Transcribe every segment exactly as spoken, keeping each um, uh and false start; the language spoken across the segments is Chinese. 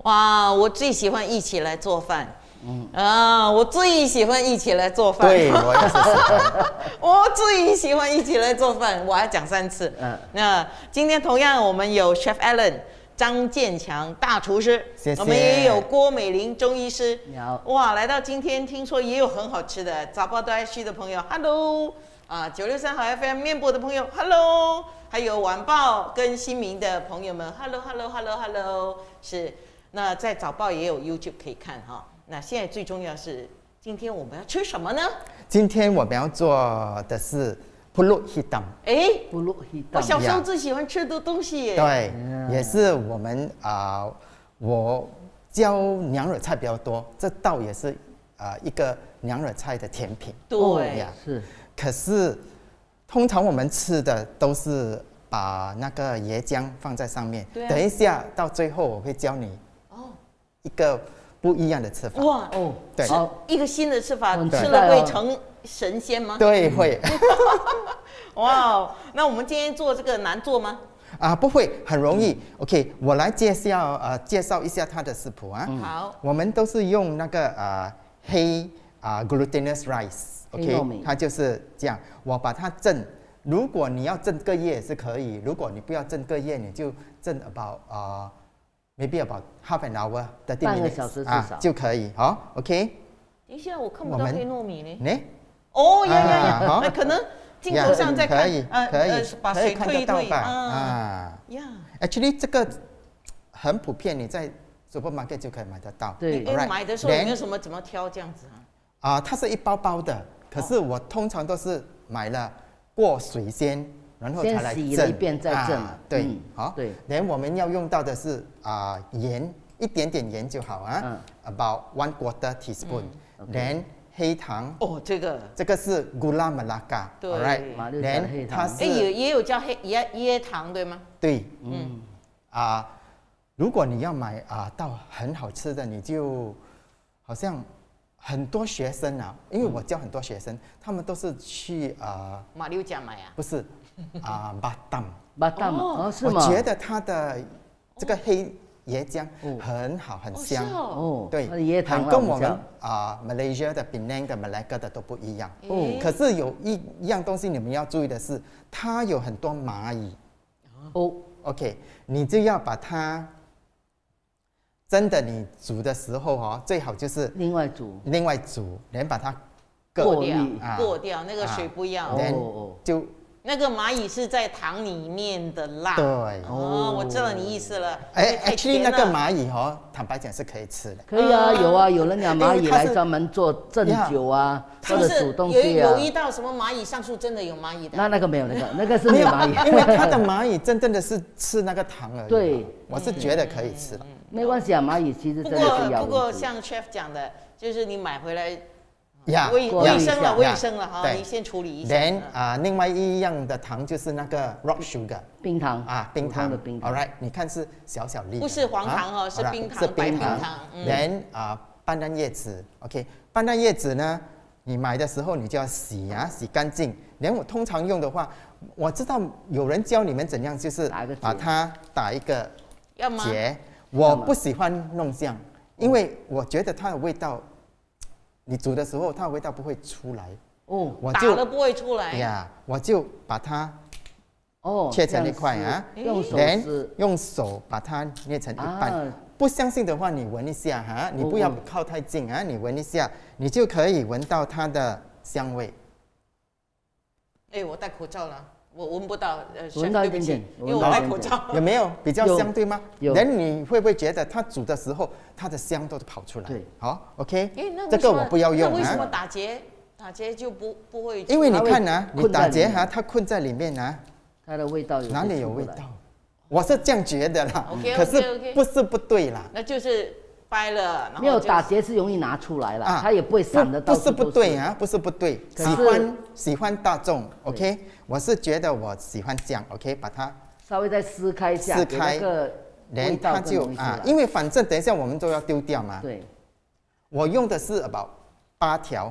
哇，我最喜欢一起来做饭。嗯啊，我最喜欢一起来做饭。 对，我也是喜欢。 我最喜欢一起来做饭，我还讲三次。嗯，那今天同样我们有 Chef Alan 张建强大厨师， 谢谢。 我们也有郭美玲中医师。 你好。 哇，来到今天，听说也有很好吃的，早报都爱去的朋友 ，Hello。啊，九六三好 F M 面播的朋友 ，Hello。还有晚报跟新民的朋友们 ，Hello，Hello，Hello，Hello。是，那在早报也有 YouTube 可以看哈。那现在最重要是，今天我们要吃什么呢？ 今天我们要做的是 pulut hitam。 哎 ，pulut hitam， 我小时候最喜欢吃的东西耶。 对，也是我们啊、呃，我教娘惹菜比较多，这道也是啊、呃、一个娘惹菜的甜品。 对， 呀， 是。 可是通常我们吃的都是把那个椰浆放在上面。 对、啊。 等一下到最后我会教你哦一个不一样的吃法。 哇哦， 对， 一个新的吃法，吃了会成神仙吗？ 对，会。 哇，那我们今天做这个难做吗？ 啊，不会，很容易。OK， 我来介绍呃介绍一下它的食谱啊。 嗯、好， 我们都是用那个呃黑啊、呃、glutinous rice。OK， 它就是这样。我把它蒸，如果你要蒸个月是可以，如果你不要蒸个月，你就蒸 about 啊、uh, maybe about half an hour， 半个小时至少、 啊、就可以。好 ，OK。 等一下，我看不到黑糯米呢。 呢？ 哦呀呀呀！那可能镜头上在看， 可以，可以， 把水退一退啊。呀 ，Actually 这个很普遍，你在 supermarket 就可以买得到。 对，买的时候有没有什么怎么挑这样子啊？ 啊，它是一包包的，可是我通常都是买了过水先，然后才来蒸， 先洗了一遍再蒸。 对，好。对。连我们要用到的是啊盐，一点点盐就好啊。About one quarter teaspoon。then 黑糖哦，这个这个是 gula melaka， 对 ，right？then 它是哎也也有叫黑椰椰糖对吗？ 对，嗯啊，如果你要买啊到很好吃的，你就好像很多学生啊，因为我教很多学生，他们都是去啊马六甲买啊， 不是啊巴淡， 巴淡哦是吗？ 我觉得它的这个黑椰浆很好，很香哦。 对， 椰糖跟我们啊 Malaysia 的 Penang 的 Malacca 的都不一样。哦。可是有一样东西你们要注意的是，它有很多蚂蚁。哦。OK， 你就要把它真的你煮的时候哦，最好就是另外煮， 另外煮，连把它过掉，过掉那个水不要。 哦。就。 那个蚂蚁是在糖里面的辣。 对。 哦，我知道你意思了。 哎 ，actually 那个蚂蚁哦，坦白讲是可以吃的。 可以啊，有啊，有人养蚂蚁来专门做蒸酒啊，或者煮东西啊。有有一道什么蚂蚁上树真的有蚂蚁的？ 那那个没有，那个那个是没有蚂蚁， 因为它的蚂蚁真正的是吃那个糖而已。 对， 我是觉得可以吃的。 没关系啊，蚂蚁其实真的是要。 不过像 chef 讲的，就是你买回来。 呀， 卫卫生了，卫生了哈，你先处理一下。 then 啊，另外一样的糖就是那个 rock sugar 冰糖啊，冰糖的冰糖。 All right， 你看是小小粒， 不是黄糖哦，是冰糖， 是冰糖。 then 啊，斑斓叶子 ，OK， 斑斓叶子呢，你买的时候你就要洗啊，洗干净。连我通常用的话，我知道有人教你们怎样，就是把它打一个结。我不喜欢弄这样，因为我觉得它的味道。你煮的时候，它的味道不会出来哦，我就打了不会出来呀，我就把它哦切成一块啊， 用手用手把它捏成一半。不相信的话，你闻一下哈，你不要靠太近啊，你闻一下，你就可以闻到它的香味。 哎，我戴口罩了，我闻不到，呃， 闻到一点点， 因为我戴口罩。 有没有比较香对吗？ 有。 人你会不会觉得它煮的时候，它的香都跑出来？ 对。 好 ，OK。这个我不要用啊。 那为什么打结打结就不不会？ 因为你看啊，你打结哈，它困在里面啊， 它的味道有哪里有味道？我是这样觉得啦。 OK OK。可是不是不对啦。 那就是掰了， 没有打结是容易拿出来了，它也不会散得到。 不是不对啊，不是不对。喜欢喜欢大众 ，OK。我是觉得我喜欢这样 ，OK， 把它稍微再撕开一下， 撕开，连它就啊，因为反正等一下我们都要丢掉嘛。 对， 我用的是 about 八条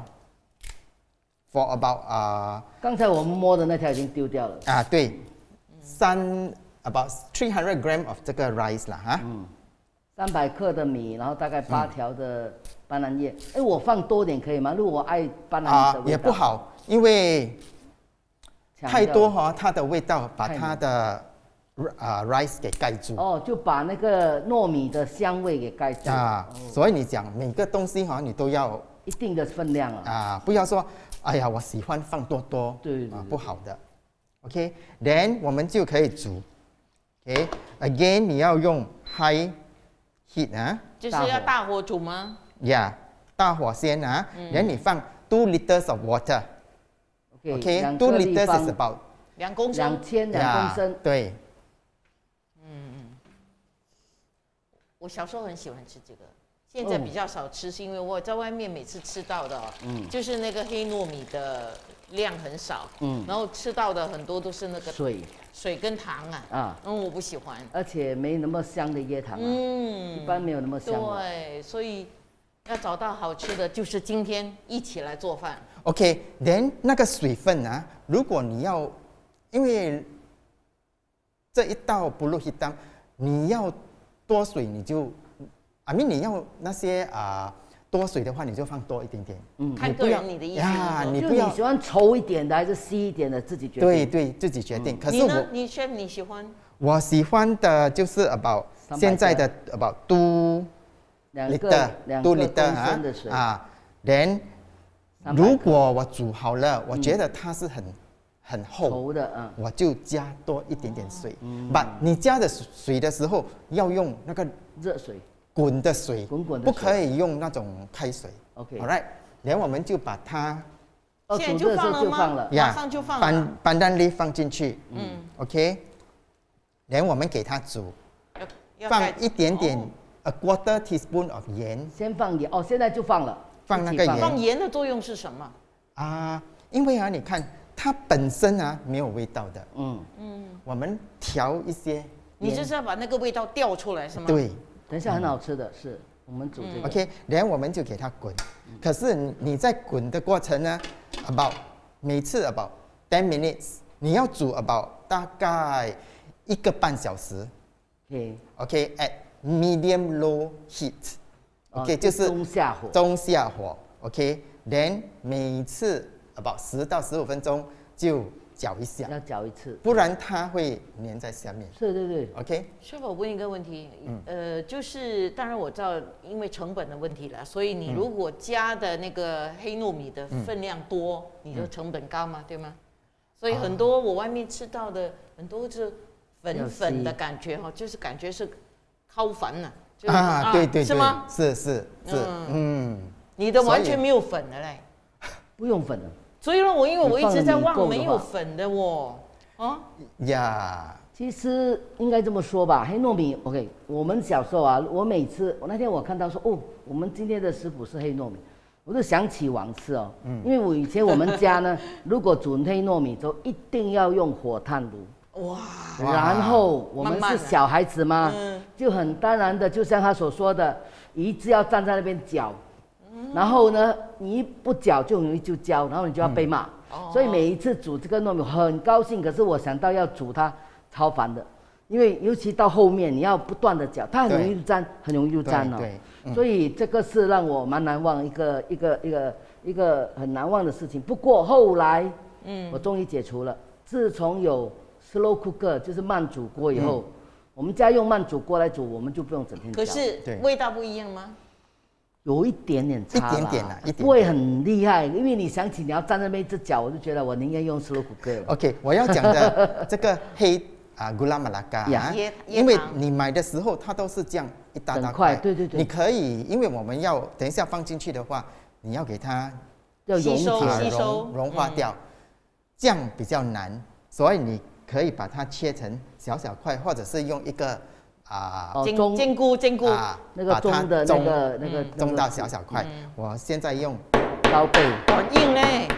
，for about 啊。 刚才我们摸的那条已经丢掉了。 啊，对，三 about three hundred gram of 这个 rice 啦哈， 三百克的米，然后大概八条的斑斓叶。哎、嗯，我放多点可以吗？如果我爱斑斓的味道、啊、 也不好，因为太多哈、哦，它的味道把它的啊、uh, rice 给盖住。 哦，就把那个糯米的香味给盖住啊。 哦、所以你讲每个东西哈，你都要一定的分量啊。 啊，不要说哎呀，我喜欢放多多， 对对 对, 啊，不好的。OK，then、okay? 我们就可以煮。OK，again、okay? 你要用 high heat 啊， 就是要大火煮吗 ？Yeah， 大火先啊，然后、嗯、你放 two liters of water。OK，two、okay? liters is about 两公升， 两千两公升。 Yeah, 对。 嗯，我小时候很喜欢吃这个，现在比较少吃，是因为我在外面每次吃到的、哦，嗯，就是那个黑糯米的量很少，嗯，然后吃到的很多都是那个水。 水跟糖啊，啊，嗯，我不喜欢， 而且没那么香的椰糖啊，嗯，一般没有那么香。 对，所以要找到好吃的，就是今天一起来做饭。 OK，then、okay, 那个水分啊，如果你要，因为这一道不露一汤，你要多水你就，I mean 你要那些啊。呃多水的话，你就放多一点点。 嗯，看个人你的意思。 呀，你不要你喜欢稠一点的还是稀一点的，自己决定。 对对，自己决定。嗯、可是我， 你呢？你 chef 你喜欢？ 我喜欢的就是 about 现在的 about two liter two liter 啊啊 ，then 如果我煮好了，我觉得它是很、嗯、很厚稠的，嗯， 我就加多一点点水。嗯，把你加的水的时候要用那个热水。 滚的水， 滚滚的水， 不可以用那种开水。 OK，All right， 然后我们就把它， 哦，现在就放了吗？ 马上就放了。 斑斑斓粒放进去，嗯 ，OK， 然后我们给它煮，放一点点、哦、，a quarter teaspoon of 盐。 先放盐，哦，现在就放了。 放那个盐。 放盐的作用是什么？ 啊，因为啊，你看它本身啊没有味道的，嗯嗯，我们调一些， 你就是要把那个味道调出来是吗？ 对。 等一下很好吃的是，我们煮这个。 OK， 然后我们就给它滚。可是你你在滚的过程呢 ，about 每次 about ten minutes， 你要煮 about 大概一个半小时。 OK OK at medium low heat。OK、哦、就是中下火。 中下火。OK，then、okay? 每次 about 十到十五分钟就搅一下， 要搅一次， 不然它会粘在下面。 是，对对。 OK。 师傅，我问一个问题，嗯、呃，就是当然我知道，因为成本的问题了，所以你如果加的那个黑糯米的分量多，嗯、你就成本高嘛，对吗？所以很多我外面吃到的很多是粉粉的感觉哈，就是感觉是烤粉呐。 啊，对对对， 是吗？ 是是是，嗯，嗯你的完全没有粉的嘞， 不用粉的。 所以呢，我因为我一直在忘没有粉的哦，啊呀， 其实应该这么说吧，黑糯米 ，OK， 我们小时候啊，我每次我那天我看到说，哦，我们今天的食谱是黑糯米，我就想起往事哦，嗯，因为我以前我们家呢，如果煮黑糯米就一定要用火炭炉，哇，然后我们是小孩子嘛，嗯、就很当然的，就像他所说的，一直要站在那边搅。然后呢，你一不搅就容易就焦，然后你就要被骂。嗯、所以每一次煮这个糯米很高兴，可是我想到要煮它超烦的，因为尤其到后面你要不断的搅，它很容易就粘，很容易就粘哦。嗯、所以这个是让我蛮难忘一个一个一个一个很难忘的事情。不过后来，嗯，我终于解除了。自从有 slow cooker 就是慢煮锅以后，嗯、我们家用慢煮锅来煮，我们就不用整天搅。 可是味道不一样吗？ 有一点点差啦， 一点点啦，一点点不会很厉害，因为你想起你要站那边一直搅，我就觉得我宁愿用 slow cooker。 OK， 我要讲的这个黑啊 gula melaka 啊，因为你买的时候它都是这样一大大块， 对对对， 你可以，因为我们要等一下放进去的话，你要给它要吸收吸收融化掉，嗯、这样比较难，所以你可以把它切成小小块，或者是用一个。啊， 煎煎菇煎菇啊， 那个中的那个那个中到小小块。嗯、我现在用刀背， 很硬嘞，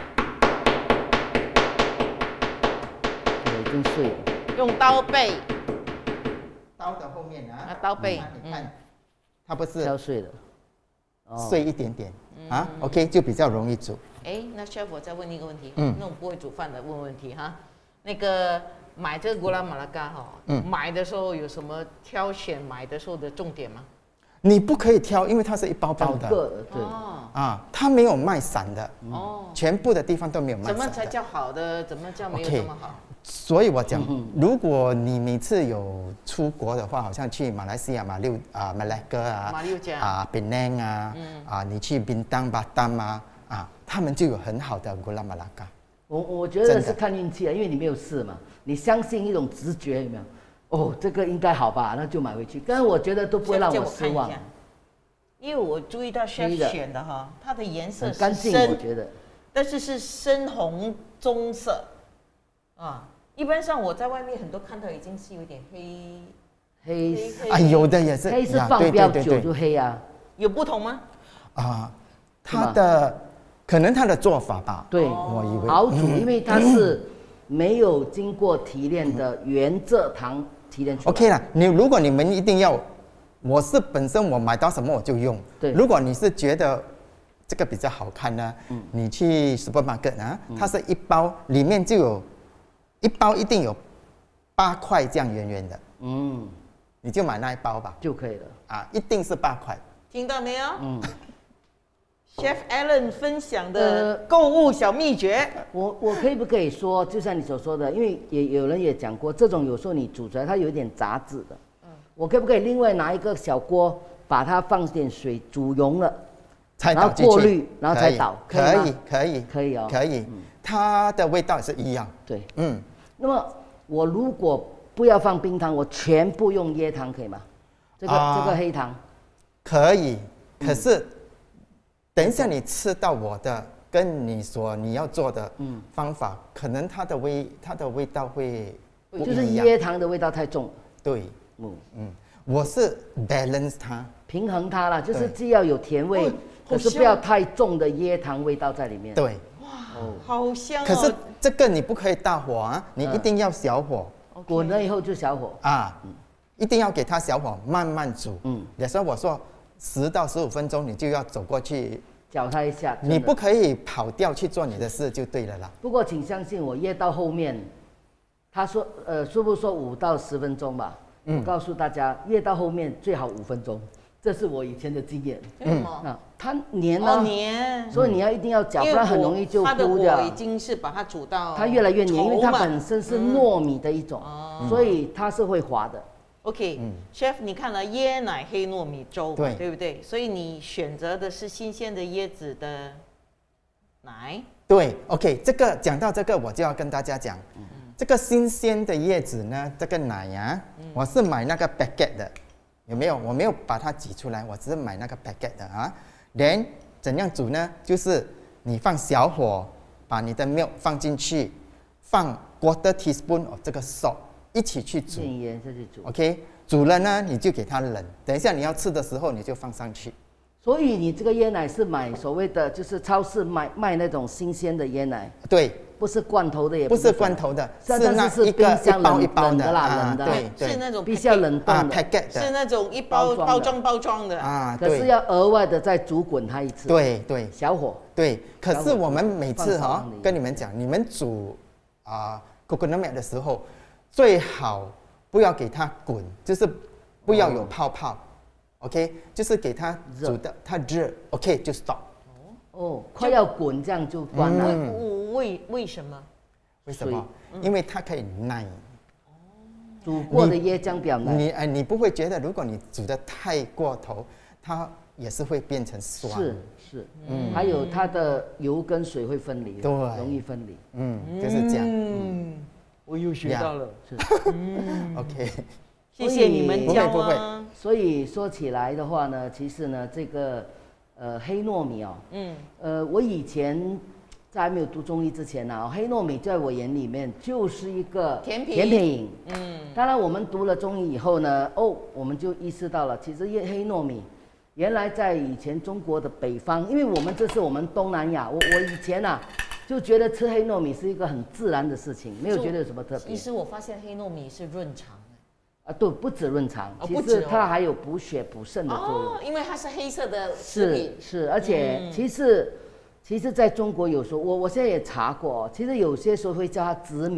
对，已经碎了。 用刀背， 刀的后面啊， 啊刀背， 你看，它不是敲碎了， 碎一点点啊 ，OK 就比较容易煮。 哎，那 chef 我再问你一个问题，嗯，那种不会煮饭的问问题哈，那个。买这个古拉马拉嘎哈，嗯、买的时候有什么挑选买的时候的重点吗？ 你不可以挑，因为它是一包包的。 整个的对。 啊，它没有卖散的。 哦。 全部的地方都没有卖散的。 怎么才叫好的？怎么叫没有那么好？ 所以我讲，如果你每次有出国的话，好像去马来西亚、马六啊、马来哥啊、 马六甲啊、槟榔啊，啊，你去槟当、巴丹啊，啊，他们就有很好的古拉马拉嘎。 我我觉得是看运气啊，因为你没有试嘛，你相信一种直觉有没有？哦，这个应该好吧，那就买回去。但是我觉得都不会让我失望， 因为我注意到 chef 选的哈，它的颜色很干净，我觉得， 但是是深红棕色，啊。 一般上我在外面很多看到已经是有点黑黑啊，有的也是黑是放比较久就黑啊， 有不同吗？ 啊，它的可能它的做法吧， 对， 我以为熬煮，因为它是没有经过提炼的原蔗糖提炼出来。 OK 啦，你如果你们一定要，我是本身我买到什么我就用。 对， 如果你是觉得这个比较好看呢，嗯、你去 supermarket 啊，它是一包里面就有。 一包一定有八块这样圆圆的，嗯，你就买那一包吧， 就可以了啊，一定是八块， 听到没有？嗯 ，Chef Alan 分享的购物小秘诀， 呃、我我可以不可以说，就像你所说的，因为也有人也讲过，这种有时候你煮出来它有点杂质的，嗯，我可不可以另外拿一个小锅，把它放点水煮溶了， 才然后过滤，然后才倒， 可以可以可以哦， 可以。 它的味道也是一样， 对，嗯，那么我如果不要放冰糖，我全部用椰糖可以吗？这个、啊、这个黑糖可以，可是、嗯、等一下你吃到我的，跟你所你要做的方法，嗯、可能它的味它的味道会不一样， 就是椰糖的味道太重， 对，嗯嗯，我是 balance 它， 平衡它啦，就是既要有甜味，可是不要太重的椰糖味道在里面， 对。 哦，好香哦！ 可是这个你不可以大火啊，你一定要小火， 滚了以后就小火啊，一定要给它小火慢慢煮。嗯，有时候我说十到十五分钟，你就要走过去搅它一下， 你不可以跑掉去做你的事就对了啦。 不过请相信我，越到后面，他说呃，师傅说五到十分钟吧，我告诉大家，越到后面最好五分钟。 这是我以前的经验。 嗯， 那它黏啊， 黏， 所以你要一定要搅，不然很容易就糊掉。 它的火已经是把它煮到它越来越黏，因为它本身是糯米的一种，所以它是会滑的。 OK，Chef， 你看了椰奶黑糯米粥，对对不对？所以你选择的是新鲜的椰子的奶。 对 ，OK， 这个讲到这个，我就要跟大家讲，这个新鲜的椰子呢，这个奶呀，我是买那个 packet 的。 有没有？我没有把它挤出来，我只是买那个 packet 的啊。then 怎样煮呢？就是你放小火，把你的 milk 放进去，放 quarter teaspoon 哦这个 salt 一起去煮， 盐盐下去煮。 OK， 煮了呢，你就给它冷，等一下你要吃的时候你就放上去。 所以你这个椰奶是买所谓的，就是超市卖卖那种新鲜的椰奶。 对。 不是罐头的，也不是罐头的，是那一个一包一包的啦，冷的， 对， 是那种必须要冷冻的 ，packet 的， 是那种一包包装包装的啊。 可是要额外的再煮滚它一次， 对对， 小火。 对，可是我们每次哈跟你们讲，你们煮啊 coconut milk 的时候，最好不要给它滚，就是不要有泡泡 ，OK， 就是给它煮的它热 ，OK 就 stop。 哦，快要滚这样就关了。 嗯、为为什么？ 为什么？因为它可以耐。 哦，煮过的椰浆比较耐。 你哎，你不会觉得，如果你煮得太过头，它也是会变成酸。 是是，嗯，还有它的油跟水会分离， 对， 容易分离。 嗯，就是这样。 嗯，我又学到了。 是。 嗯 ，OK。 谢谢你们教啊。 所以说起来的话呢，其实呢，这个。 呃，黑糯米哦，嗯，呃，我以前在还没有读中医之前呢、啊，黑糯米在我眼里面就是一个甜品， 甜品，嗯，当然我们读了中医以后呢，哦，我们就意识到了，其实黑糯米原来在以前中国的北方，因为我们这是我们东南亚，我我以前啊就觉得吃黑糯米是一个很自然的事情，没有觉得有什么特别。 其实我发现黑糯米是润肠。 啊，对，不止润肠， 哦、 其实它还有补血补肾的作用。 哦，因为它是黑色的食品。 是是，而且其实，嗯、其实在中国有时候，我我现在也查过，其实有些时候会叫它紫米，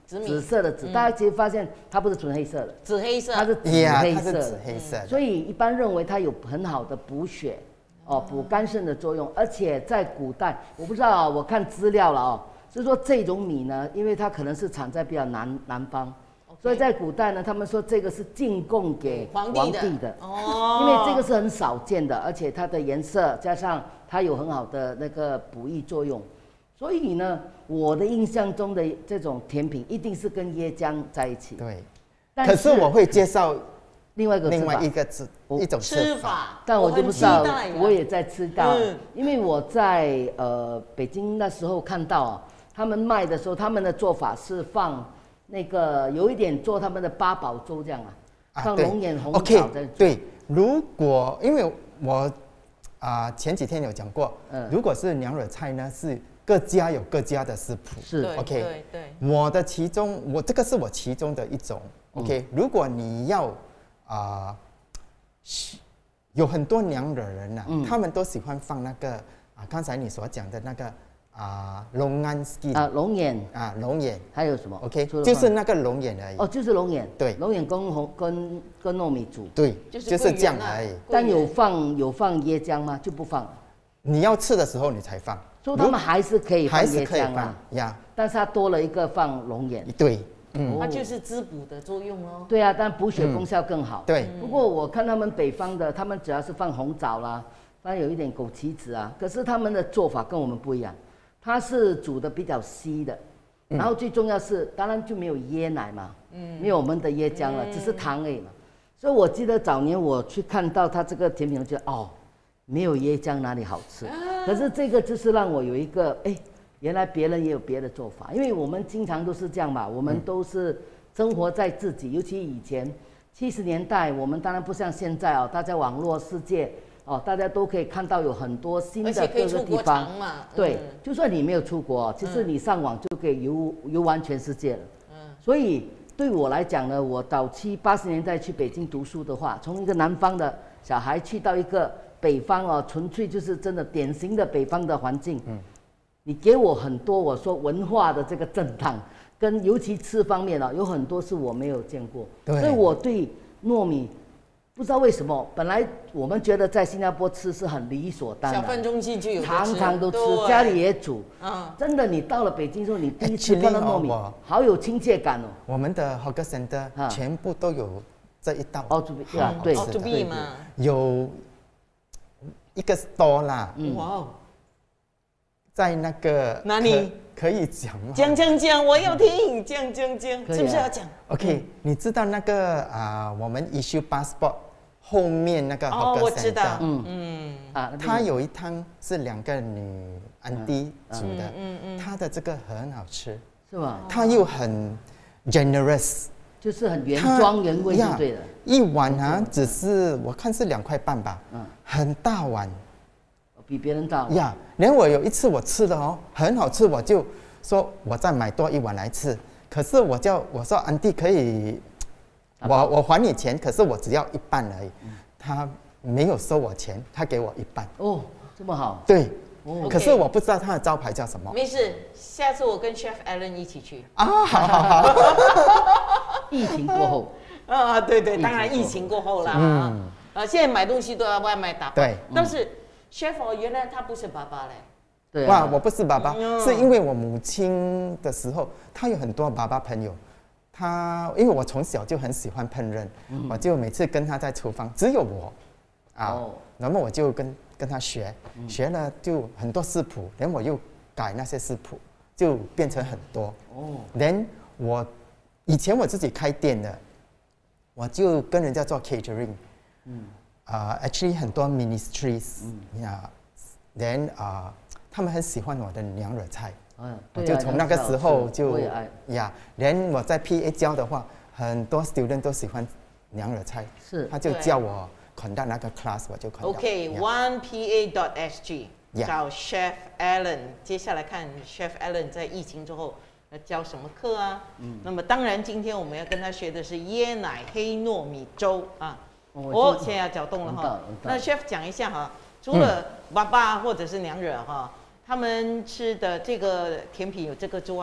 紫色的紫，大家其实发现它不是纯黑色的， 紫黑色， 它是紫黑色的， 紫黑色的。 所以一般认为它有很好的补血哦、补肝肾的作用，而且在古代，我不知道、哦，我看资料了哦，是说这种米呢，因为它可能是产在比较南南方。所以在古代呢，他们说这个是进贡给皇帝 的, 皇帝的哦，因为这个是很少见的，而且它的颜色加上它有很好的那个补益作用，所以呢，我的印象中的这种甜品一定是跟椰浆在一起。 对， 但可是我会介绍另外一个另外一个吃一种吃法， 但我就不知道，我也在吃到，嗯、因为我在呃北京那时候看到啊，他们卖的时候，他们的做法是放。那个有一点做他们的八宝粥这样啊，放龙眼红枣在做。 对，如果因为我啊、呃、前几天有讲过，嗯，如果是娘惹菜呢，是各家有各家的食谱。 是 ，OK， 对对。 我的其中，我这个是我其中的一种 ，OK、嗯。如果你要啊、呃，有很多娘惹人呐、啊嗯，他们都喜欢放那个啊，刚才你所讲的那个。啊，龙安 skin 啊，龙眼啊，龙眼还有什么 ？OK， 就是那个龙眼而已。 哦，就是龙眼。 对， 龙眼跟红跟跟糯米煮。 对，就是这样而已。 但有放有放椰浆吗？就不放了。 你要吃的时候你才放。 所以他们还是可以放椰浆啊呀。 但是它多了一个放龙眼。 对， 嗯，它就是滋补的作用哦。 对啊，但补血功效更好。 对。 不过我看他们北方的，他们只要是放红枣啦，放有一点枸杞子啊，可是他们的做法跟我们不一样。它是煮的比较稀的，然后最重要是，当然就没有椰奶嘛，嗯，没有我们的椰浆了，嗯、只是糖而已嘛。所以我记得早年我去看到它这个甜品，我觉得哦，没有椰浆哪里好吃？啊、可是这个就是让我有一个，哎，原来别人也有别的做法，因为我们经常都是这样嘛，我们都是生活在自己，尤其以前七十年代，我们当然不像现在哦，大家网络世界。哦，大家都可以看到有很多新的各个地方， 嗯、 对，就算你没有出国，其实你上网就可以游游玩全世界了。嗯，所以对我来讲呢，我早期八十年代去北京读书的话，从一个南方的小孩去到一个北方哦，纯粹就是真的典型的北方的环境。嗯，你给我很多我说文化的这个震荡，跟尤其吃方面哦，有很多是我没有见过，所以我对糯米。不知道为什么，本来我们觉得在新加坡吃是很理所当然， 小份中心就有， 常常都吃，家里也煮。嗯，真的，你到了北京之后，你第一次看到糯米，好有亲切感哦。 我们的 hawker center 全部都有这一道。 哦，对啊，对， 哦，对嘛， 有一个 store 啦。 哇哦， 在那个哪里？ 可以讲吗？ 讲讲讲，我要听，讲讲讲，是不是要讲 ？OK， 你知道那个啊，我们 issue passport 后面那个 hawker center， 哦，我知道， 嗯嗯啊，它有一汤是两个女安迪煮的，嗯嗯，它的这个很好吃， 是吧？ 它又很 generous， 就是很原装原味就对了。 一碗啊，只是我看是两块半吧，嗯，很大碗。 比别人大呀，连我有一次我吃的哦，很好吃，我就说我再买多一碗来吃。可是我叫我说安迪可以，我我还你钱，可是我只要一半而已。嗯、他没有收我钱，他给我一半。 哦，这么好。 对， 哦、 可是我不知道他的招牌叫什么。 没事，下次我跟 Chef Alan 一起去。 啊，好好好。 疫情过后。 啊，对对，当然疫情过后啦。嗯。啊，现在买东西都要外卖打包。 对。 但是。Chef 哦，原来他不是爸爸嘞。 对、啊。 哇，我不是爸爸，嗯、是因为我母亲的时候，她有很多爸爸朋友。她因为我从小就很喜欢烹饪，嗯、我就每次跟她在厨房，只有我，啊，哦、那么我就跟跟她学，嗯、学了就很多食谱，连我又改那些食谱，就变成很多。哦。连我以前我自己开店的，我就跟人家做 catering。嗯。啊、uh, ，actually 很多 ministries 呀、嗯 yeah, ，then 啊、uh, ，他们很喜欢我的娘惹菜，嗯，我就从那个时候就呀，连、yeah, 我在 P A 教的话，很多 student 都喜欢娘惹菜， 是， 他就叫我 conduct 那个 class， 我就 conduct。 OK，one P A dot S G 找 Chef Alan， 接下来看 Chef Alan 在疫情之后要教什么课啊？嗯，那么当然今天我们要跟他学的是椰奶黑糯米粥啊。哦，现在要搅动了哈。那 Chef 讲一下哈，除了爸爸或者是娘惹哈，他们吃的这个甜品有这个之外，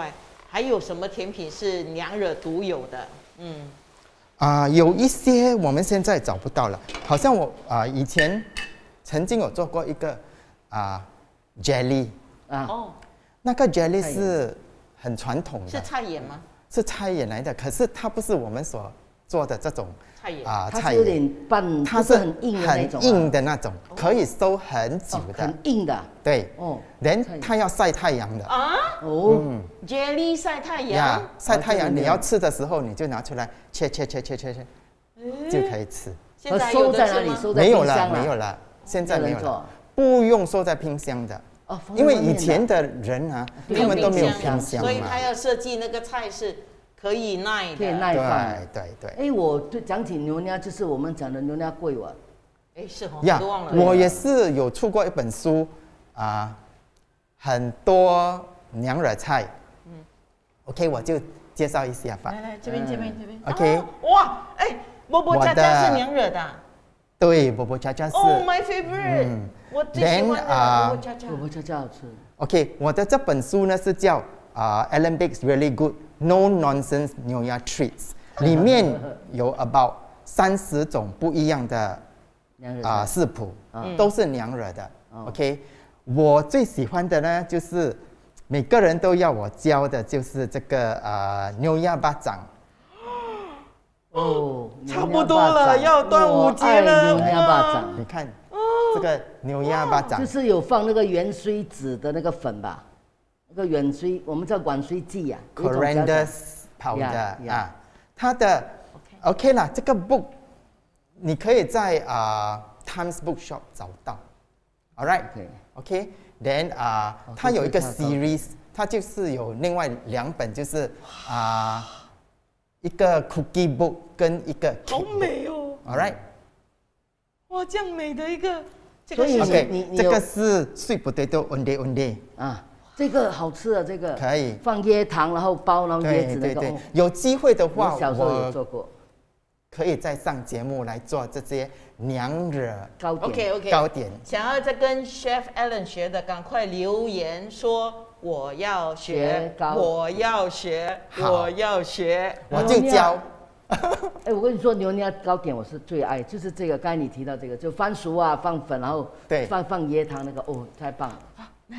还有什么甜品是娘惹独有的？嗯， 啊、呃，有一些我们现在找不到了，好像我啊、呃、以前曾经有做过一个啊、呃、jelly 啊， 哦， 那个 jelly 是很传统的， 是菜盐吗？ 是菜盐来的，可是它不是我们所做的这种菜盐啊、 它是有点半， 它是很硬的那种、啊， 很硬的那种，可以收很久的， 哦、很硬的。 对， 哦， 人它要晒太阳的啊， 哦、 嗯 ，jelly 晒太阳呀，晒太阳， 哦这个你要吃的时候你就拿出来切切切切切切，就可以吃。 现在有收在哪里？ 的是吗？ 收在没有了， 冰箱没有了，现在没有了没有人做， 不用收在冰箱的。 哦，放在因为外面的以前的人啊， 没他们都没有冰冰箱嘛所以他。要设计那个菜是可以耐的， 可以耐放的。 对对对。 哎，我对讲起牛腩，就是我们讲的牛腩桂丸。 哎，是哦， 呀我都忘了。 我也是有出过一本书啊、很多娘惹菜。嗯 OK， 我就介绍一下吧。 来来，这边这边这边。 OK 哦哇，哎，波波恰恰是娘惹的啊。 对，波波恰恰是。 Oh my favorite， 嗯我最喜欢 Then，啊的波波恰恰。 我不恰恰好吃。 OK， 我的这本书呢是叫啊、Alan Bake's Really Good No Nonsense Nyonya Treats， 里面有 about 三十种不一样的娘惹啊、 菜食谱， 嗯都是娘惹的。 哦 OK， 我最喜欢的呢就是每个人都要我教的就是这个啊牛鸭巴掌。 哦， 差不多了要端午节了我爱牛鸭巴掌。 你看这个牛鸭巴掌就，是有放那个元锥子的那个粉吧，那个元锥，我们叫管锥剂呀、啊。有一种叫 coriander powder Yeah, yeah. 啊，它的 OK 啦，这个 book 你可以在啊、Times Bookshop 找到 ，All right OK OK，then 啊、 哦它有一个这是它的 series，它就是有另外两本，就是啊、一个 cookie book 跟一个好 cake book， 美哦！ ，All right 哇，这样美的一个，这所以个是你你 OK， 你有这个是 sweet potato onde onde， 啊，这个好吃的这个可以放椰糖，然后包，然后椰对对对子那个。哦， 有机会的话， 我小时候有我做过可以再上节目来做这些娘惹糕点。 OK OK。 糕点。 想要再跟 Chef Alan 学的，赶快留言说我要学学，糕我要学， 好我要学。 我就教。 哎，我跟你说，牛腩糕点我是最爱，就是这个。刚才你提到这个，就番薯啊，放粉，然后对放放椰糖那个，哦，太棒了。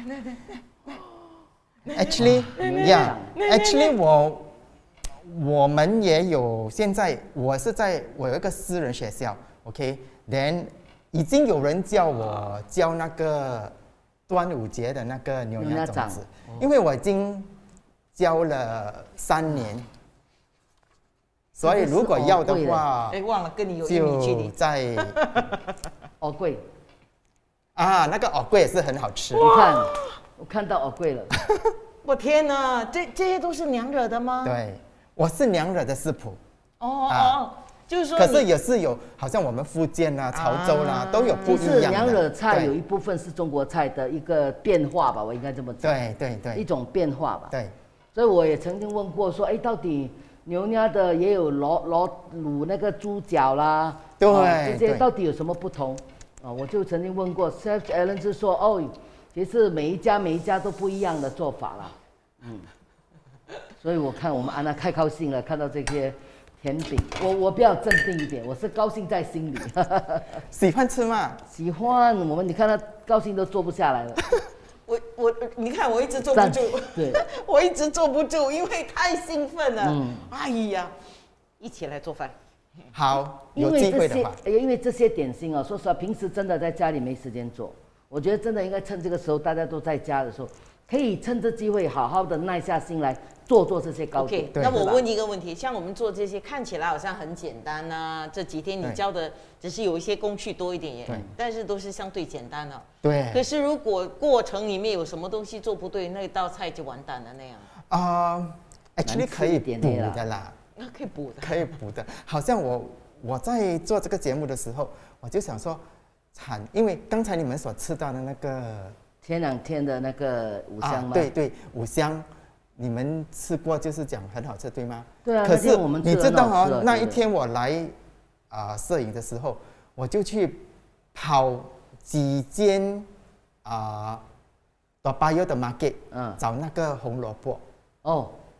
Actually, 牛 yeah, 掌 actually 我我们也有现在我是在我有一个私人学校 ，OK，then 已经有人叫我教那个端午节的那个牛牛腩掌腩种子，因为我已经教了三年，所以如果要的话哎，忘了跟你有一米距就离。 在哦贵， 啊那个藕桂也是很好吃。 你看，我看到哦贵了。 我天哪，这这些都是娘惹的吗？。 对，我是娘惹的食谱。 哦哦啊哦，就是说可是你也是有，好像我们福建啦、潮州啦， 啊都有不其实一样的。 娘惹菜有对一部分是中国菜的一个变化吧，我应该这么讲。 对对对一种变化吧。 对， 所以我也曾经问过说，哎，到底牛腩的也有卤卤卤那个猪脚啦， 对啊这些对到底有什么不同？啊，我就曾经问过 Chef Alan 是说，哦，其实每一家每一家都不一样的做法啦。嗯，所以我看我们安娜太高兴了，看到这些甜饼，我我比较镇定一点，我是高兴在心里。 喜欢吃嘛？ 喜欢我们，你看他高兴都坐不下来了。 我我你看我一直坐不站住， 对， 我一直坐不住，因为太兴奋了。 嗯哎呀，一起来做饭。 好， 因有为这些机会的话，， 哎因为这些点心哦，说实话，平时真的在家里没时间做。我觉得真的应该趁这个时候，大家都在家的时候，可以趁这机会好好的耐下心来做做这些糕点。 OK， 对那我对吧问你一个问题，像我们做这些看起来好像很简单呐、这几天你对教的只是有一些工序多一点对耶，但是都是相对简单的、可对是如果过程里面有什么东西做不对，那道菜就完蛋了那样。 啊，actually 难吃可以一点补点啦的啦， 那可以补的。 可以补的。好像我我在做这个节目的时候，我就想说，惨，因为刚才你们所吃到的那个前两天的那个五香吗？ 啊，对对，五香。你们吃过就是讲很好吃，对吗？ 对啊， 可是那天我们吃你知道得很好吃哦，那一对不对天我来啊、摄影的时候，我就去跑几间啊多巴油的 market， 嗯找那个红萝卜。 哦，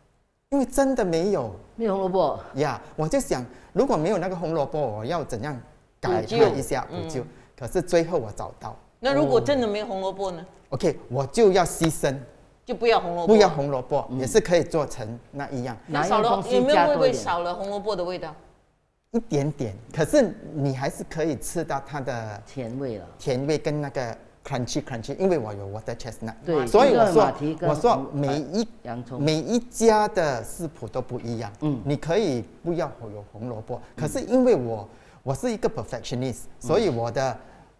因为真的没有， 没有红萝卜呀。我就想，如果没有那个红萝卜，我要怎样改它一下补救？嗯、可是最后我找到。 那如果真的没有红萝卜呢 ？OK， 我就要牺牲， 就不要红萝卜， 不要红萝卜、嗯、也是可以做成那一样。 那少了有没有会不会少了红萝卜的味道？ 一点点，可是你还是可以吃到它的甜味了， 甜味跟那个 crunchy crunchy， 因为我有 water chestnut， 对， 所以我说我说每一洋葱每一家的食谱都不一样，嗯，你可以不要有红萝卜，可是因为我我是一个 perfectionist，、嗯、所以我的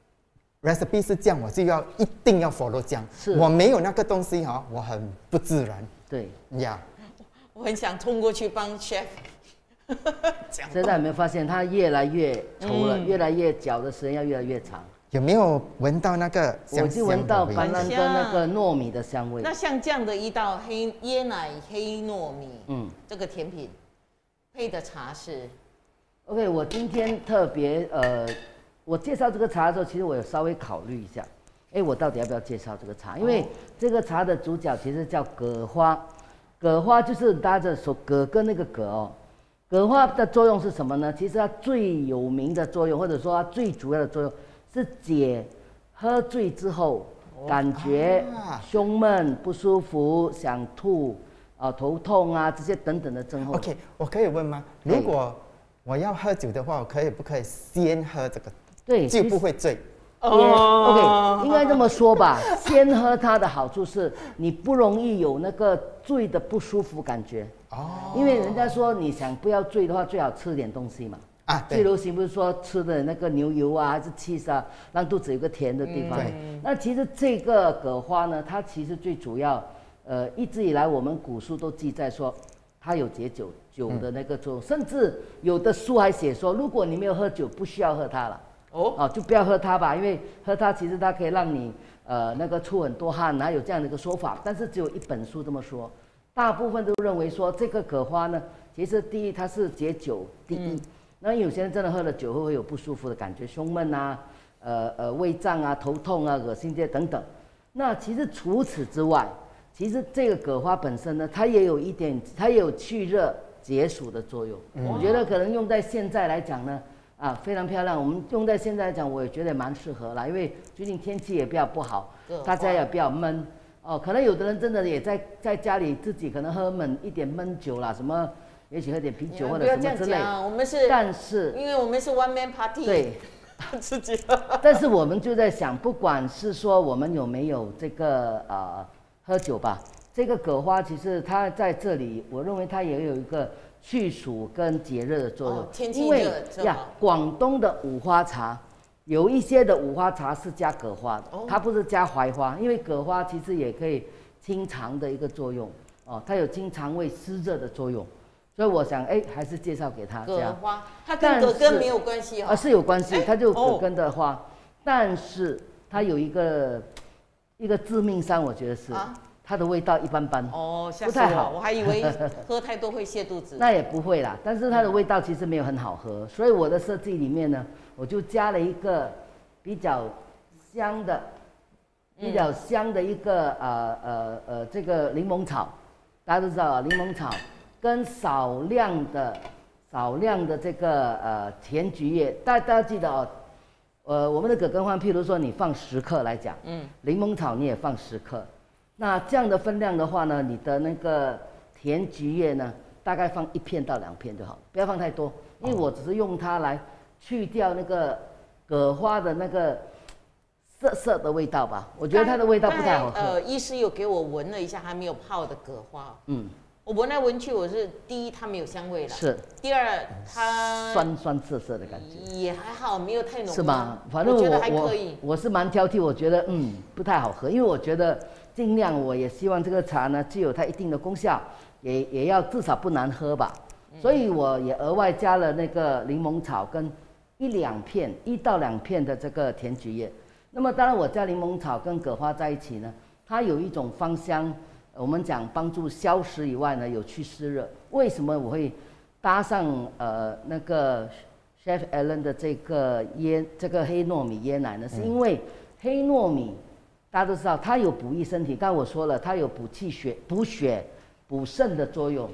recipe 是这样，我就要一定要 follow 这样，我没有那个东西哈，我很不自然， 对呀， yeah 我很想冲过去帮 chef。 现在有没有发现它越来越稠了，嗯、越来越搅的时间要越来越长？ 有没有闻到那个香香的味？ 我就闻到斑斓跟那个糯米的香味。 那像这样的一道黑椰奶黑糯米，嗯，这个甜品配的茶是 ？OK， 我今天特别呃，我介绍这个茶的时候，其实我有稍微考虑一下，哎，我到底要不要介绍这个茶？因为这个茶的主角其实叫葛花，葛花就是搭着手葛跟那个葛哦。葛花的作用是什么呢？其实它最有名的作用，或者说它最主要的作用是解喝醉之后感觉胸闷、不舒服、想吐、啊头痛啊这些等等的症候。 OK， 我可以问吗？如果我要喝酒的话，我可以不可以先喝这个？ 对， 就不会醉。 哦 ，OK， 应该这么说吧。先喝它的好处是你不容易有那个醉的不舒服感觉。哦，因为人家说你想不要醉的话，最好吃点东西嘛。啊，最流行不是说吃的那个牛油啊，还是 cheese 啊，让肚子有个甜的地方。嗯、那其实这个葛花呢，它其实最主要，呃，一直以来我们古书都记载说，它有解酒酒的那个作用，嗯、甚至有的书还写说，如果你没有喝酒，不需要喝它了。哦，哦，就不要喝它吧，因为喝它其实它可以让你呃那个出很多汗，还有这样的一个说法，但是只有一本书这么说。大部分都认为说这个葛花呢，其实第一它是解酒，第一，嗯、那有些人真的喝了酒后会有不舒服的感觉，胸闷啊，呃呃胃胀啊、头痛啊、恶心这些等等。那其实除此之外，其实这个葛花本身呢，它也有一点，它也有去热解暑的作用。嗯、我觉得可能用在现在来讲呢，啊非常漂亮。我们用在现在来讲，我也觉得蛮适合啦，因为最近天气也比较不好，大家也比较闷。哦，可能有的人真的也在在家里自己可能喝闷一点闷酒啦，什么，也许喝点啤酒或者什么之类。 我们是， 但是因为我们是 one man party， 对， 自己。 但是我们就在想，不管是说我们有没有这个呃喝酒吧，这个葛花其实它在这里，我认为它也有一个去暑跟解热的作用。 哦、天气热， 呀，广东的五花茶。有一些的五花茶是加葛花的，哦、它不是加槐花，因为葛花其实也可以清肠的一个作用哦，它有清肠胃湿热的作用，所以我想，哎，还是介绍给他。 葛花，它跟葛根没有关系哦。啊，是有关系，它就葛根的花，哦、但是它有一个一个致命伤，我觉得是、啊、它的味道一般般， 哦， 不太好。 我还以为喝太多会泻肚子。 那也不会啦，但是它的味道其实没有很好喝，所以我的设计里面呢。我就加了一个比较香的、比较香的一个呃呃呃这个柠檬草，大家都知道啊，柠檬草跟少量的少量的这个呃甜菊叶，大大家记得哦，呃我们的葛根花，譬如说你放十克来讲，嗯，柠檬草你也放十克，那这样的分量的话呢，你的那个甜菊叶呢，大概放一片到两片就好，不要放太多，因为我只是用它来。去掉那个葛花的那个涩涩的味道吧，我觉得它的味道不太好喝。 呃，医师有给我闻了一下还没有泡的葛花，嗯，我闻来闻去，我是第一它没有香味了， 是， 第二它酸酸涩涩的感觉， 也还好，没有太浓， 是吗？反正我我觉得还可以我，我是蛮挑剔，我觉得嗯不太好喝，因为我觉得尽量我也希望这个茶呢具有它一定的功效，也也要至少不难喝吧，嗯、所以我也额外加了那个柠檬草跟。一两片，一到两片的这个甜菊叶，那么当然我加柠檬草跟葛花在一起呢，它有一种芳香，我们讲帮助消食以外呢，有去湿热。为什么我会搭上呃那个 Chef Alan 的这个椰这个黑糯米椰奶呢？是因为黑糯米大家都知道它有补益身体，刚才我说了，它有补气血、补血、补肾的作用。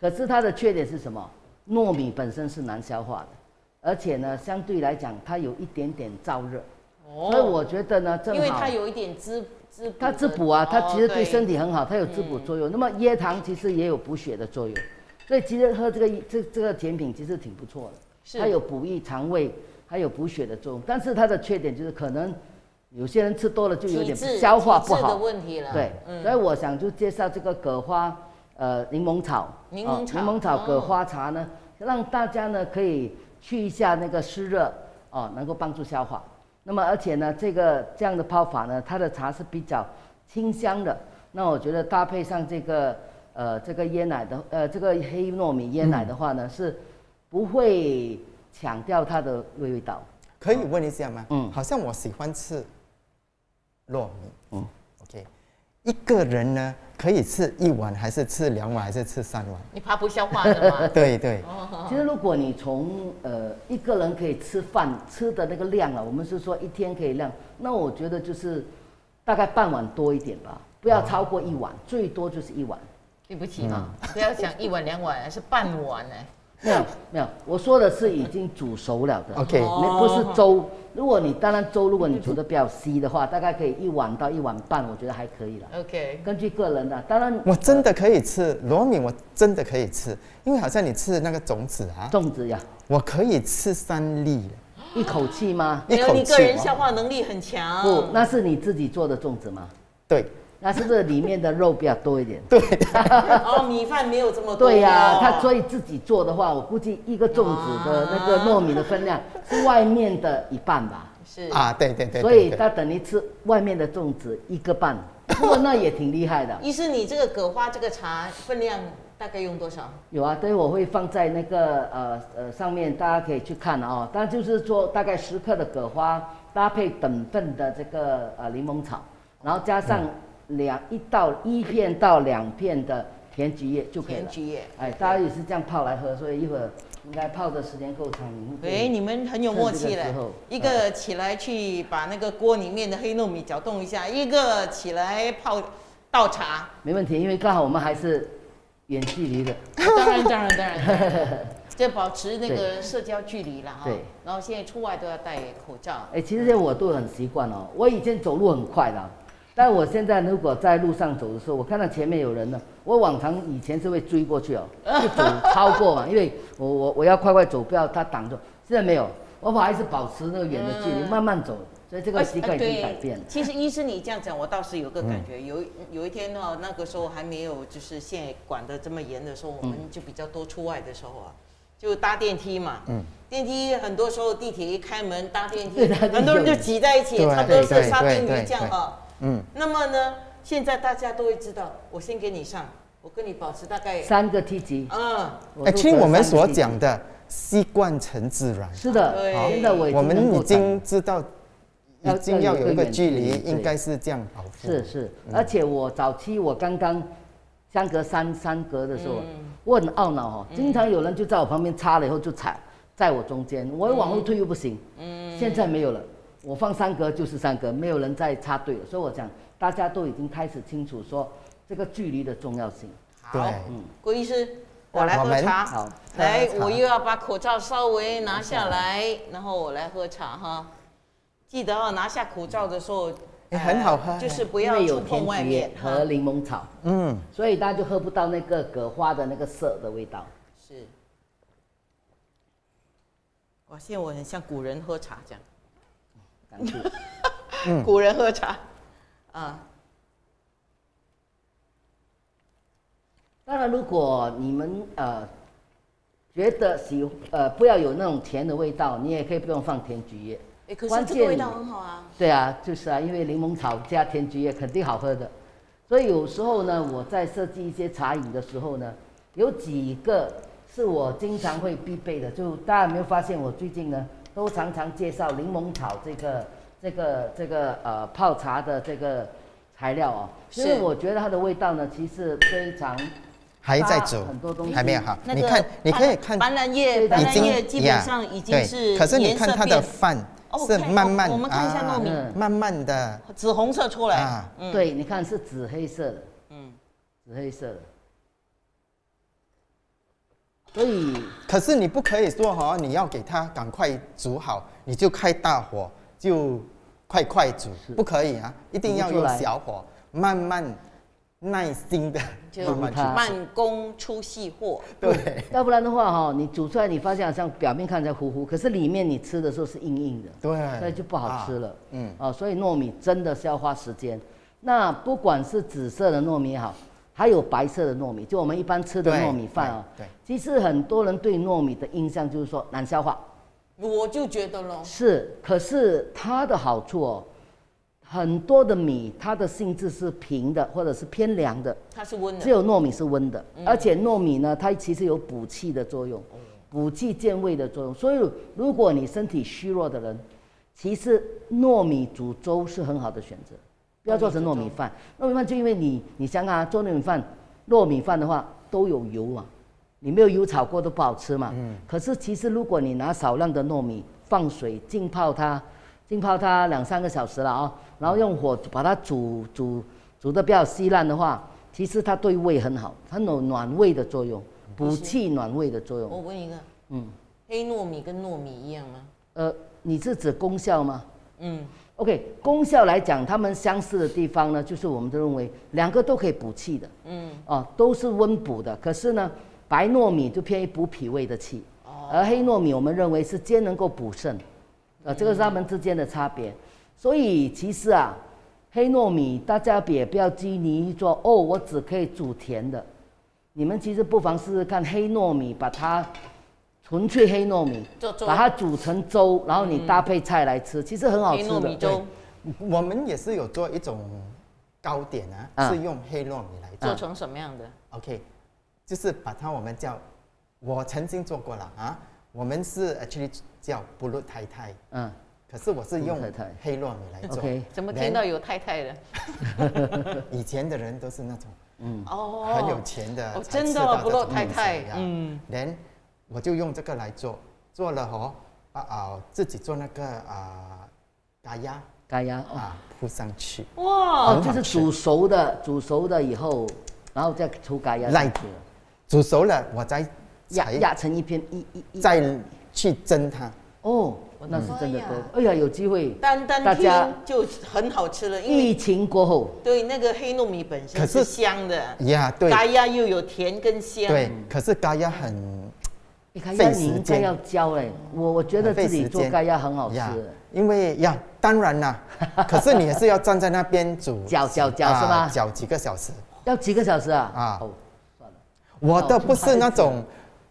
可是它的缺点是什么？糯米本身是难消化的，而且呢，相对来讲它有一点点燥热，哦、所以我觉得呢，正好因为它有一点滋滋补， 它滋补啊，它其实对身体很好， 哦、 它有滋补作用。嗯、那么椰糖其实也有补血的作用，所以其实喝这个这这个甜品其实挺不错的，它有补益肠胃，还有补血的作用。但是它的缺点就是可能有些人吃多了就有点消化不好的问题了。 对，嗯、所以我想就介绍这个葛花。呃，柠檬草， 柠檬草， 柠檬草葛花茶呢，哦、让大家呢可以去一下那个湿热，哦，能够帮助消化。那么而且呢，这个这样的泡法呢，它的茶是比较清香的。那我觉得搭配上这个呃这个椰奶的呃这个黑糯米椰奶的话呢，嗯、是不会抢掉它的味道。 可以问一下吗？嗯，好像我喜欢吃糯米，嗯 ，OK， 一个人呢？可以吃一碗，还是吃两碗，还是吃三碗？ 你怕不消化的吗？ 对对。 其实如果你从呃一个人可以吃饭吃的那个量啊，我们是说一天可以量，那我觉得就是大概半碗多一点吧，不要超过一碗，哦、最多就是一碗。 对不起啊，嗯、不要讲一碗两碗，是半碗呢。 没有没有，我说的是已经煮熟了的 ，OK， 那不是粥。如果你当然粥，如果你煮的比较稀的话，大概可以一碗到一碗半，我觉得还可以了。 OK， 根据个人的，当然我真的可以吃糯米，我真的可以吃，因为好像你吃那个种子啊， 种子呀， 我可以吃三粒， 一口气吗？ 没有，你个人消化能力很强。 不，那是你自己做的粽子吗？ 对。 那是不是里面的肉比较多一点？ 对， 哦，米饭没有这么多。 对呀、啊，他所以自己做的话，我估计一个粽子的那个糯米的分量是外面的一半吧。 是啊，对对 对, 对。 所以他等于吃外面的粽子一个半，不过那也挺厉害的。 医师，你这个葛花这个茶分量大概用多少？ 有啊，对，我会放在那个呃呃上面，大家可以去看啊、哦。但就是说大概十克的葛花搭配等份的这个呃柠檬草，然后加上、嗯。两一到一片到两片的甜菊叶就可以了。 甜菊叶， 哎，大家也是这样泡来喝，所以一会儿应该泡的时间够长。 哎，你们很有默契嘞。一个起来去把那个锅里面的黑糯米搅动一下，一个起来泡倒茶。 没问题，因为刚好我们还是远距离的。 当然，当然，当然。就保持那个社交距离啦哈。 对。 然后现在出外都要戴口罩。 哎，其实我都很习惯哦。我以前走路很快的。但我现在如果在路上走的时候，我看到前面有人呢，我往常以前是会追过去哦，就走超过嘛，因为我我我要快快走，不要他挡住。现在没有，我还是保持那个远的距离，嗯、慢慢走，所以这个习惯已经改变了。 其实医生你这样讲，我倒是有个感觉，嗯、有有一天哦，那个时候还没有就是现在管得这么严的时候，我们就比较多出外的时候啊。就搭电梯嘛，嗯，电梯很多时候地铁一开门搭电梯，很多人就挤在一起，差不多是沙丁鱼这样哈。嗯，那么呢，现在大家都会知道，我先给你上，我跟你保持大概三个梯级。 嗯， 哎，听我们所讲的，习惯成自然。 是的，真的我我们已经知道，已经要有一个距离，应该是这样保护。 是是，而且我早期我刚刚相隔三三格的时候，我很懊恼哦，经常有人就在我旁边插了以后就踩在我中间，我往后退又不行。嗯，现在没有了。我放三格就是三格，没有人再插队了，所以我讲大家都已经开始清楚说这个距离的重要性。 好，嗯，郭医师，我来喝茶。好，来，我又要把口罩稍微拿下来，然后我来喝茶哈。记得哦，拿下口罩的时候， 哎，很好喝， 就是不要触碰外面和柠檬草，嗯，所以大家就喝不到那个葛花的那个涩的味道。 是。哇，现在我很像古人喝茶这样。嗯、古人喝茶，啊。 当然，如果你们呃觉得喜呃不要有那种甜的味道，你也可以不用放甜菊叶。 哎，可是这个味道很好啊。 对啊，就是啊，因为柠檬草加甜菊叶肯定好喝的。所以有时候呢，我在设计一些茶饮的时候呢，有几个是我经常会必备的。就大家有没有发现，我最近呢？都常常介绍柠檬草这个这个这个呃泡茶的这个材料哦，因为我觉得它的味道呢，其实非常还在走， 很多东西还没有好。你看，你可以看斑斓叶，斑斓叶基本上已经是， 可是你看它的饭是慢慢， 我们看一下糯米， 慢慢的紫红色出来， 对，你看是紫黑色的，嗯，紫黑色的。 所以， 可是你不可以说哈、哦，你要给它赶快煮好，你就开大火就快快煮，不可以啊，一定要用小火，慢慢耐心的慢慢煮， 慢工出细货。 对， 要不然的话哈，你煮出来你发现好像表面看起来糊糊，可是里面你吃的时候是硬硬的， 对， 所以就不好吃了。 啊嗯， 哦，所以糯米真的是要花时间。那不管是紫色的糯米也好，还有白色的糯米，就我们一般吃的糯米饭啊， 对， 其实很多人对糯米的印象就是说难消化。 我就觉得咯， 是，可是它的好处哦，很多的米它的性质是平的或者是偏凉的， 它是温的， 只有糯米是温的，嗯、而且糯米呢，它其实有补气的作用，补气健胃的作用。所以如果你身体虚弱的人，其实糯米煮粥是很好的选择，不要做成糯米饭。糯米饭就因为你你想啊，做糯米饭，糯米饭的话都有油嘛。你没有油炒过都不好吃嘛。嗯。可是其实如果你拿少量的糯米放水浸泡它，浸泡它两三个小时了啊、哦，然后用火把它煮煮煮得比较稀烂的话，其实它对胃很好，它有暖胃的作用，补气暖胃的作用。 我问一个，嗯，黑糯米跟糯米一样吗？ 呃，你是指功效吗？ 嗯。 OK， 功效来讲，它们相似的地方呢，就是我们都认为两个都可以补气的。嗯。哦，都是温补的，可是呢。白糯米就偏于补脾胃的气，而黑糯米我们认为是兼能够补肾，呃，这个是它们之间的差别。所以其实啊，黑糯米大家也不要拘泥说哦，我只可以煮甜的。你们其实不妨试试看黑糯米，把它纯粹黑糯米，把它煮成粥，然后你搭配菜来吃，其实很好吃的。 黑糯米粥， 我们也是有做一种糕点啊，啊是用黑糯米来做， 做成什么样的 ？OK。就是把它我们叫，我曾经做过了啊，我们是 actually 叫布鲁太太，嗯，可是我是用黑糯米来做。 Okay. 怎么听到有太太的？ 以前的人都是那种，嗯，哦，很有钱的， 哦，真的布鲁太太， 嗯，然我就用这个来做，做了哦，啊啊，自己做那个啊，咖鸭， 咖鸭啊，铺上去， 哇，哦，就是煮熟的，煮熟的以后，然后再出咖鸭上去了。 煮熟了，我再压压成一片一一一， 再去蒸它。 哦，那是真的多。哎呀，有机会， 单单大家就很好吃了。 疫情过后， 对那个黑糯米本身是香的呀，对， 咖鸭又有甜跟香。 对，可是咖鸭很费时间，你应该要教哎。我我觉得自己做咖鸭很好吃， 因为呀，当然啦，可是你也是要站在那边煮， 搅搅搅是吗？ 搅几个小时。 要几个小时啊？啊。 我的不是那种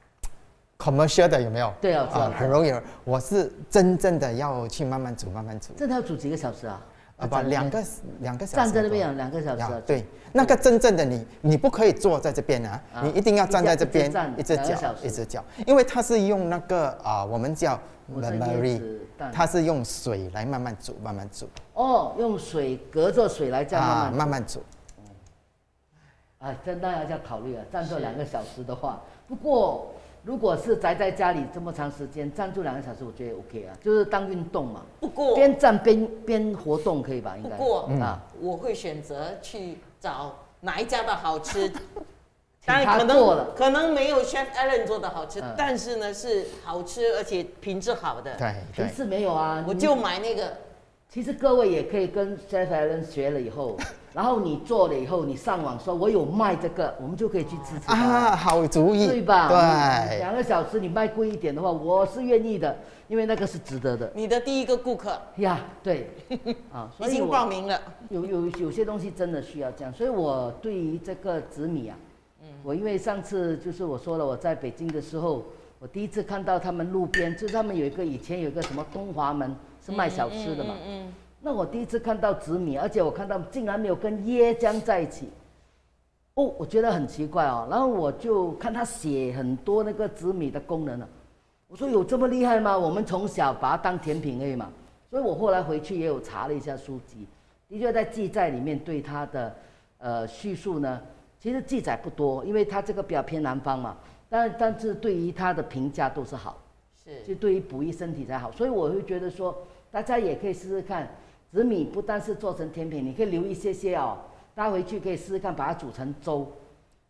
commercial 的，有没有？ 对啊， 啊，很容易。我是真正的要去慢慢煮，慢慢煮。 真的要煮几个小时啊？ 啊，不，两个两个小时。 站在那边两个小时。 对，那个真正的你，你不可以坐在这边啊，你一定要站在这边，一直搅，一直搅，因为它是用那个啊，我们叫 memory， 它是用水来慢慢煮，慢慢煮。 哦，用水隔着水来这样慢慢慢慢煮。 哎，真的要考虑啊！站住两个小时的话，不过如果是宅在家里这么长时间，站住两个小时，我觉得 OK 啊，就是当运动嘛。 不过边站边边活动可以吧？应该。 不过啊，我会选择去找哪一家的好吃。当然可能可能没有 Chef Alan 做的好吃，嗯、但是呢是好吃而且品质好的。 对， 品质没有啊， 我就买那个。 其实各位也可以跟 Chef Alan 学了以后。然后你做了以后，你上网说我有卖这个，我们就可以去支持啊，好主意， 对吧？ 对， 两个小时你卖贵一点的话，我是愿意的，因为那个是值得的。 你的第一个顾客呀，对，啊， 已经报名了。 有有有些东西真的需要这样，所以我对于这个紫米啊，嗯，我因为上次就是我说了，我在北京的时候，我第一次看到他们路边，就是他们有一个以前有一个什么东华门是卖小吃的嘛，嗯。嗯嗯那我第一次看到紫米，而且我看到竟然没有跟椰浆在一起，哦，我觉得很奇怪哦。然后我就看他写很多那个紫米的功能了，我说有这么厉害吗？我们从小把它当甜品而已嘛。所以我后来回去也有查了一下书籍，的确在记载里面对它的呃叙述呢，其实记载不多，因为它这个比较偏南方嘛。但但是对于它的评价都是好，是就对于补益身体才好。所以我会觉得说，大家也可以试试看。紫米不但是做成甜品，你可以留一些些哦，大家回去可以试试看，把它煮成粥，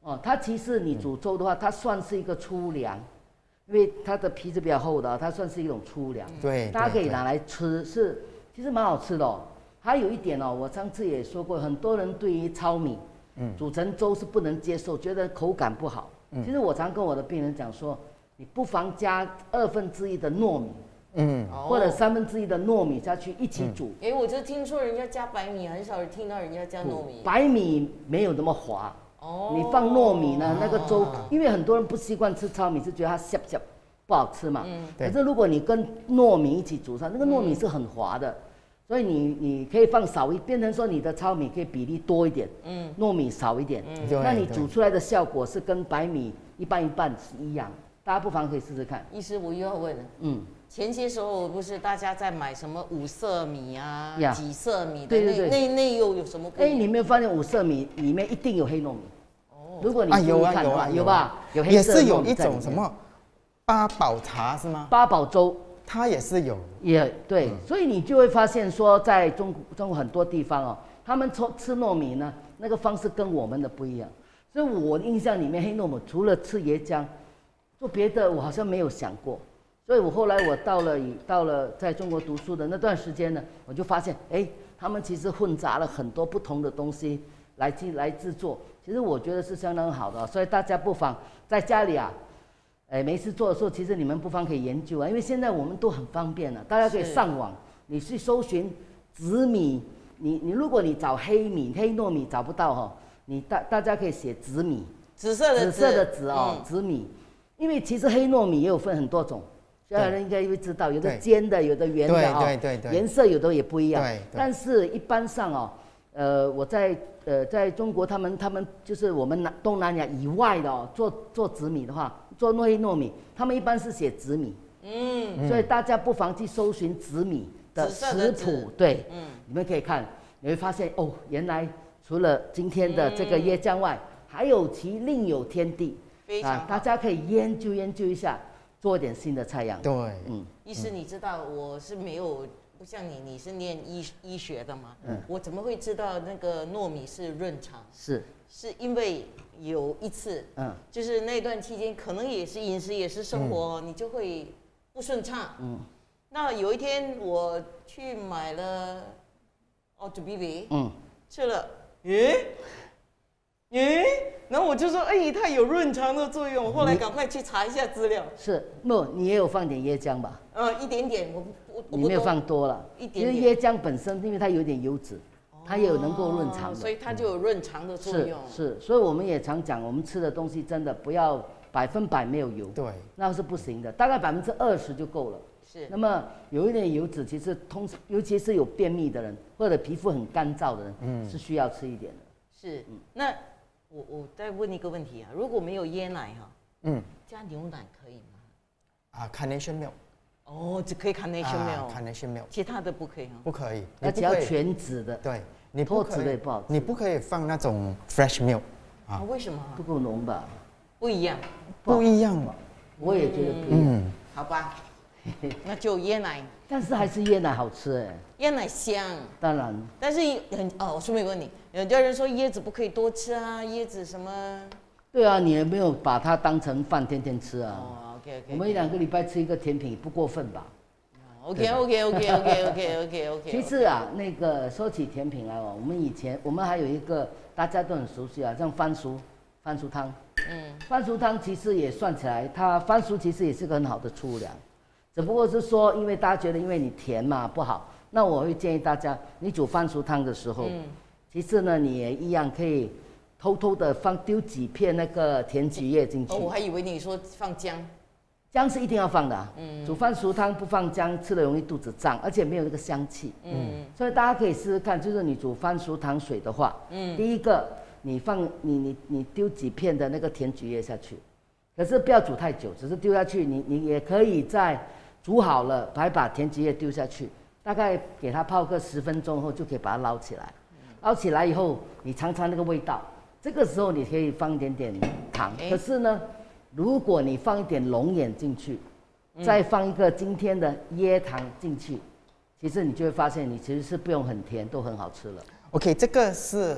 哦，它其实你煮粥的话，它算是一个粗粮，因为它的皮是比较厚的，它算是一种粗粮。 对， 大家可以拿来吃，是其实蛮好吃的哦。还有一点哦，我上次也说过，很多人对于糙米，嗯，煮成粥是不能接受，觉得口感不好。嗯，其实我常跟我的病人讲说，你不妨加二分之一的糯米。嗯，或者三分之一的糯米下去一起煮。 哎、嗯，我就听说人家加白米，很少听到人家加糯米。 白米没有那么滑。哦。你放糯米呢，那个粥，因为很多人不习惯吃糙米，是觉得它涩涩不好吃嘛。嗯。可是如果你跟糯米一起煮上，那个糯米是很滑的，嗯、所以你你可以放少一，变成说你的糙米可以比例多一点，嗯，糯米少一点，嗯，那你煮出来的效果是跟白米一半一半是一样。大家不妨可以试试看。 医师，我又要问了，嗯。前些时候不是大家在买什么五色米啊、yeah. 几色米的，对对对，那那又有什么不一样？ 哎，你没有发现五色米里面一定有黑糯米？哦，如果你注意看的话，有吧？有黑色糯米。 也是有一种什么八宝茶是吗？ 八宝粥， 它也是有。 也对，嗯、所以你就会发现说，在中国中国很多地方哦，他们吃吃糯米呢，那个方式跟我们的不一样。所以我印象里面，黑糯米除了吃椰浆，做别的我好像没有想过。所以我后来我到了到了在中国读书的那段时间呢，我就发现，哎，他们其实混杂了很多不同的东西来去来制作。其实我觉得是相当好的，所以大家不妨在家里啊，哎，没事做的时候，其实你们不妨可以研究啊，因为现在我们都很方便了，大家可以上网，你去搜寻紫米，你你如果你找黑米、黑糯米找不到哈、哦，你大大家可以写紫米， 紫色的紫色的紫哦，嗯、紫米，因为其实黑糯米也有分很多种。现在人应该会知道，有的尖的，有的圆的啊、哦，颜色有的也不一样。但是一般上哦，呃，我在呃在中国，他们他们就是我们南东南亚以外的哦，做做紫米的话，做黑糯米，他们一般是写紫米。嗯。所以大家不妨去搜寻紫米的食谱，对，嗯，你们可以看，你会发现哦，原来除了今天的这个椰浆外，嗯、还有其另有天地。 非常好， 大家可以研究研究一下。做点新的菜样。 对， 嗯，医师，你知道我是没有不像你，你是念医医学的嘛？嗯，我怎么会知道那个糯米是润肠？ 是， 是因为有一次，嗯，就是那段期间，可能也是饮食也是生活，嗯、你就会不顺畅。嗯，那有一天我去买了奥特 B B， 嗯，吃了，诶。耶，然后我就说，哎，它有润肠的作用。后来赶快去查一下资料。 是，不，你也有放点椰浆吧？ 呃，一点点，我我我你没有放多了， 一点点。 其实椰浆本身，因为它有点油脂，它也有能够润肠的， 所以它就有润肠的作用。 是是，所以我们也常讲，我们吃的东西真的不要百分百没有油， 对， 那是不行的，大概百分之二十就够了。 是。 那么有一点油脂，其实通，尤其是有便秘的人或者皮肤很干燥的人，嗯，是需要吃一点的。 是，嗯，那。我我再问一个问题啊，如果没有椰奶哈，嗯，加牛奶可以吗？ 啊 ，carnation milk。 哦，只可以 carnation milk。carnation milk。 其他的不可以哈？ 不可以， 而且要全脂的。 对，你脱脂的也不好吃。 你不可以放那种 fresh milk。 啊，为什么？ 不够浓吧？ 不一样。 不一样吧？ 我也觉得不一样。嗯， 好吧，那就椰奶。 但是还是椰奶好吃哎。 椰奶香， 当然。 但是很哦，我顺便问你，有的人说椰子不可以多吃啊，椰子什么？ 对啊，你也没有把它当成饭天天吃啊。 哦 ，OK OK。 我们一两个礼拜吃一个甜品不过分吧 ？OK OK OK OK OK OK OK。 其实啊，那个说起甜品来哦，我们以前我们还有一个大家都很熟悉啊，像番薯番薯汤。嗯。番薯汤其实也算起来，它番薯其实也是个很好的粗粮，只不过是说，因为大家觉得因为你甜嘛不好。那我会建议大家，你煮番薯汤的时候，嗯、其次呢，你也一样可以偷偷的放丢几片那个甜菊叶进去。 哦，我还以为你说放姜， 姜是一定要放的、啊。嗯，煮番薯汤不放姜，吃了容易肚子胀，而且没有那个香气。嗯，所以大家可以试试看，就是你煮番薯汤水的话，嗯，第一个你放你你你丢几片的那个甜菊叶下去，可是不要煮太久，只是丢下去，你你也可以在煮好了，还把甜菊叶丢下去。大概给它泡个十分钟后，就可以把它捞起来。捞起来以后，你尝尝那个味道。这个时候你可以放一点点糖。可是呢，如果你放一点龙眼进去，再放一个今天的椰糖进去，其实你就会发现，你其实是不用很甜，都很好吃了。 OK， 这个是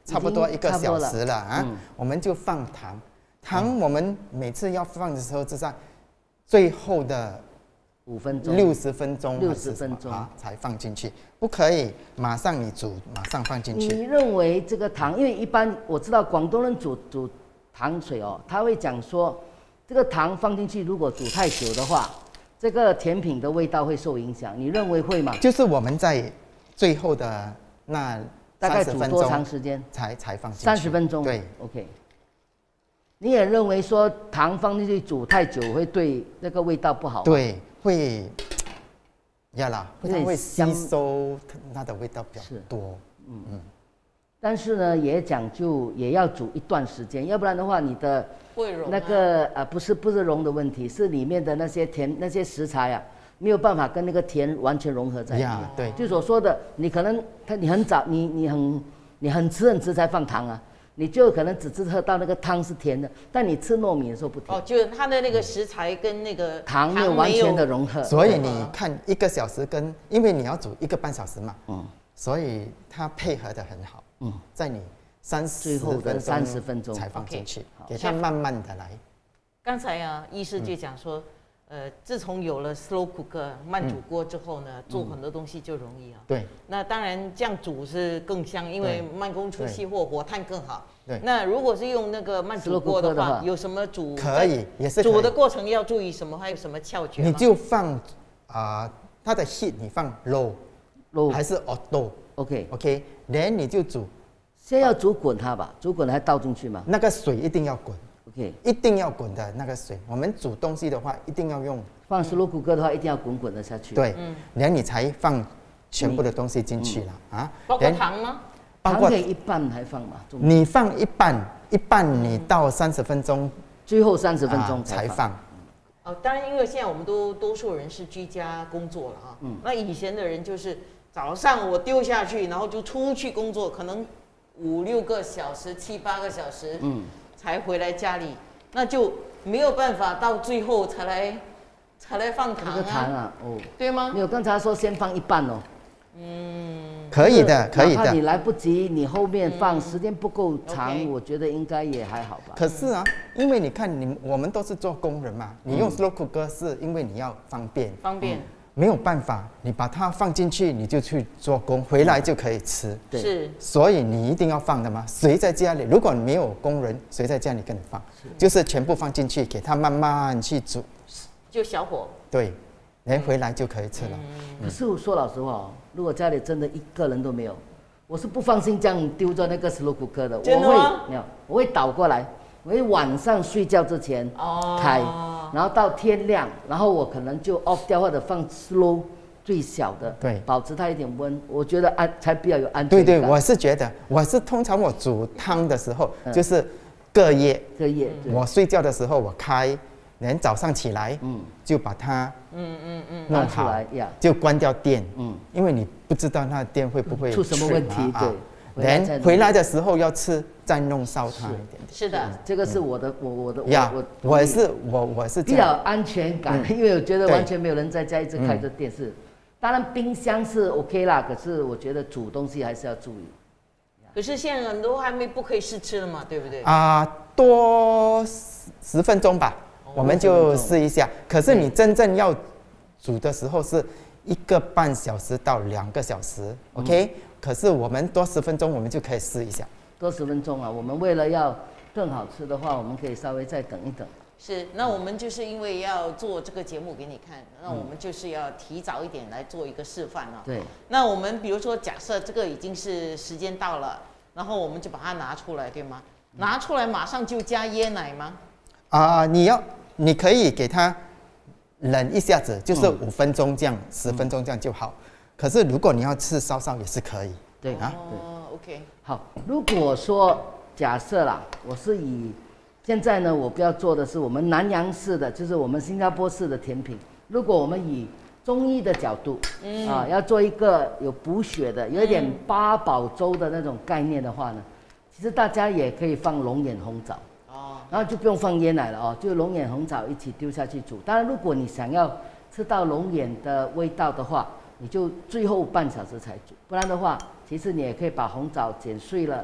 差不多一个小时了啊， 嗯、 我们就放糖。糖我们每次要放的时候，是在最后的五分钟、 六十分钟、 六十分钟啊才放进去，不可以马上你煮，马上放进去。 你认为这个糖，因为一般我知道广东人煮煮糖水哦，他会讲说，这个糖放进去如果煮太久的话，这个甜品的味道会受影响。你认为会吗？ 就是我们在最后的那大概煮多长时间才才放进去？ 三十分钟。 对 ，OK。你也认为说糖放进去煮太久会对那个味道不好？ 对，会，呀啦，会会吸收它的味道比较多。嗯嗯。 但是呢，也讲究也要煮一段时间，要不然的话，你的那个呃不是不是融的问题，是里面的那些甜那些食材啊，没有办法跟那个甜完全融合在一起。 呀，对。 就所说的，你可能他你很早你你很你很吃很吃才放糖啊。你就可能只是喝到那个汤是甜的，但你吃糯米的时候不甜。 哦，就是它的那个食材跟那个糖没有完全的融合。 所以你看一个小时跟，因为你要煮一个半小时嘛，嗯，所以它配合的很好。嗯，在你三十三十分钟才放进去，给它慢慢的来。 刚才啊，医师就讲说。呃，自从有了 slow cooker 慢煮锅之后呢，嗯、做很多东西就容易啊。 对。 那当然这样煮是更香，因为慢工出细货，火炭更好。 对。 那如果是用那个慢煮锅的话，有什么煮？ 可以，也是煮的过程要注意什么？还有什么窍诀？ 你就放啊、呃，它的 heat 你放 low，low 还是 auto？OK，OK， 然后你就煮。 先要煮滚它吧，煮滚还倒进去吗？ 那个水一定要滚。 Okay. 一定要滚的那个水，我们煮东西的话，一定要用放slow cooker的话，一定要滚滚的下去。 对，嗯，然后你才放全部的东西进去了、嗯、啊。 包括糖吗？ 糖可以一半还放嘛？ 你放一半，一半你到三十分钟、嗯， 最后三十分钟才放。 哦，当然，因为现在我们都多数人是居家工作了啊。嗯。那以前的人就是早上我丢下去，然后就出去工作，可能五六个小时、七八个小时。嗯。才回来家里，那就没有办法到最后才来，才来放糖啊。 糖啊，哦， 对吗？ 没有，刚才说先放一半哦。 嗯，可以的，可以的。 哪怕你来不及，你后面放时间不够长，嗯、我觉得应该也还好吧。 可是啊，因为你看你我们都是做工人嘛，你用 slow cooker 是因为你要方便。 方便。嗯没有办法，你把它放进去，你就去做工，回来就可以吃。 对， 是。 所以你一定要放的嘛。谁在家里？如果你没有工人，谁在家里跟你放？是就是全部放进去，给它慢慢去煮。 就小火。 对，人回来就可以吃了。 嗯、可是我说老实话哦，如果家里真的一个人都没有，我是不放心这样丢在那个 slow cooker的。 真的吗？ 没有，我会倒过来，我会晚上睡觉之前开。哦然后到天亮，然后我可能就 off 掉或者放 slow 最小的， 对， 保持它一点温，我觉得安才比较有安全感。对对，我是觉得，我是通常我煮汤的时候，嗯、就是隔夜， 隔夜， 我睡觉的时候我开，然后早上起来，嗯，就把它，嗯嗯嗯，弄好，就关掉电，嗯，因为你不知道那电会不会出什么问题，对。 人回来的时候要吃，再弄烧它一点点。 是的， 这个是我的，我我的， 我我我是我我是比较安全感，因为我觉得完全没有人在家一直开着电视。当然冰箱是 OK 啦，可是我觉得煮东西还是要注意。 可是现在很多还没不可以试吃了嘛，对不对？ 啊，多十分钟吧，我们就试一下。可是你真正要煮的时候是一个半小时到两个小时 ，OK。可是我们多十分钟，我们就可以试一下。 多十分钟啊！我们为了要更好吃的话，我们可以稍微再等一等。 是，那我们就是因为要做这个节目给你看，那我们就是要提早一点来做一个示范啊。 对。 那我们比如说，假设这个已经是时间到了，然后我们就把它拿出来，对吗？拿出来马上就加椰奶吗？ 啊、呃，你要，你可以给它冷一下子，就是五分钟这样，十、嗯、分钟这样就好。可是如果你要吃烧烧也是可以， 对啊， 哦 ，OK， 好。如果说假设啦，我是以现在呢，我不要做的是我们南洋式的，就是我们新加坡式的甜品。如果我们以中医的角度，嗯啊，要做一个有补血的，有一点八宝粥的那种概念的话呢，其实大家也可以放龙眼红枣，哦，然后就不用放椰奶了哦，就龙眼红枣一起丢下去煮。当然，如果你想要吃到龙眼的味道的话，你就最后半小时才煮，不然的话，其实你也可以把红枣剪碎了，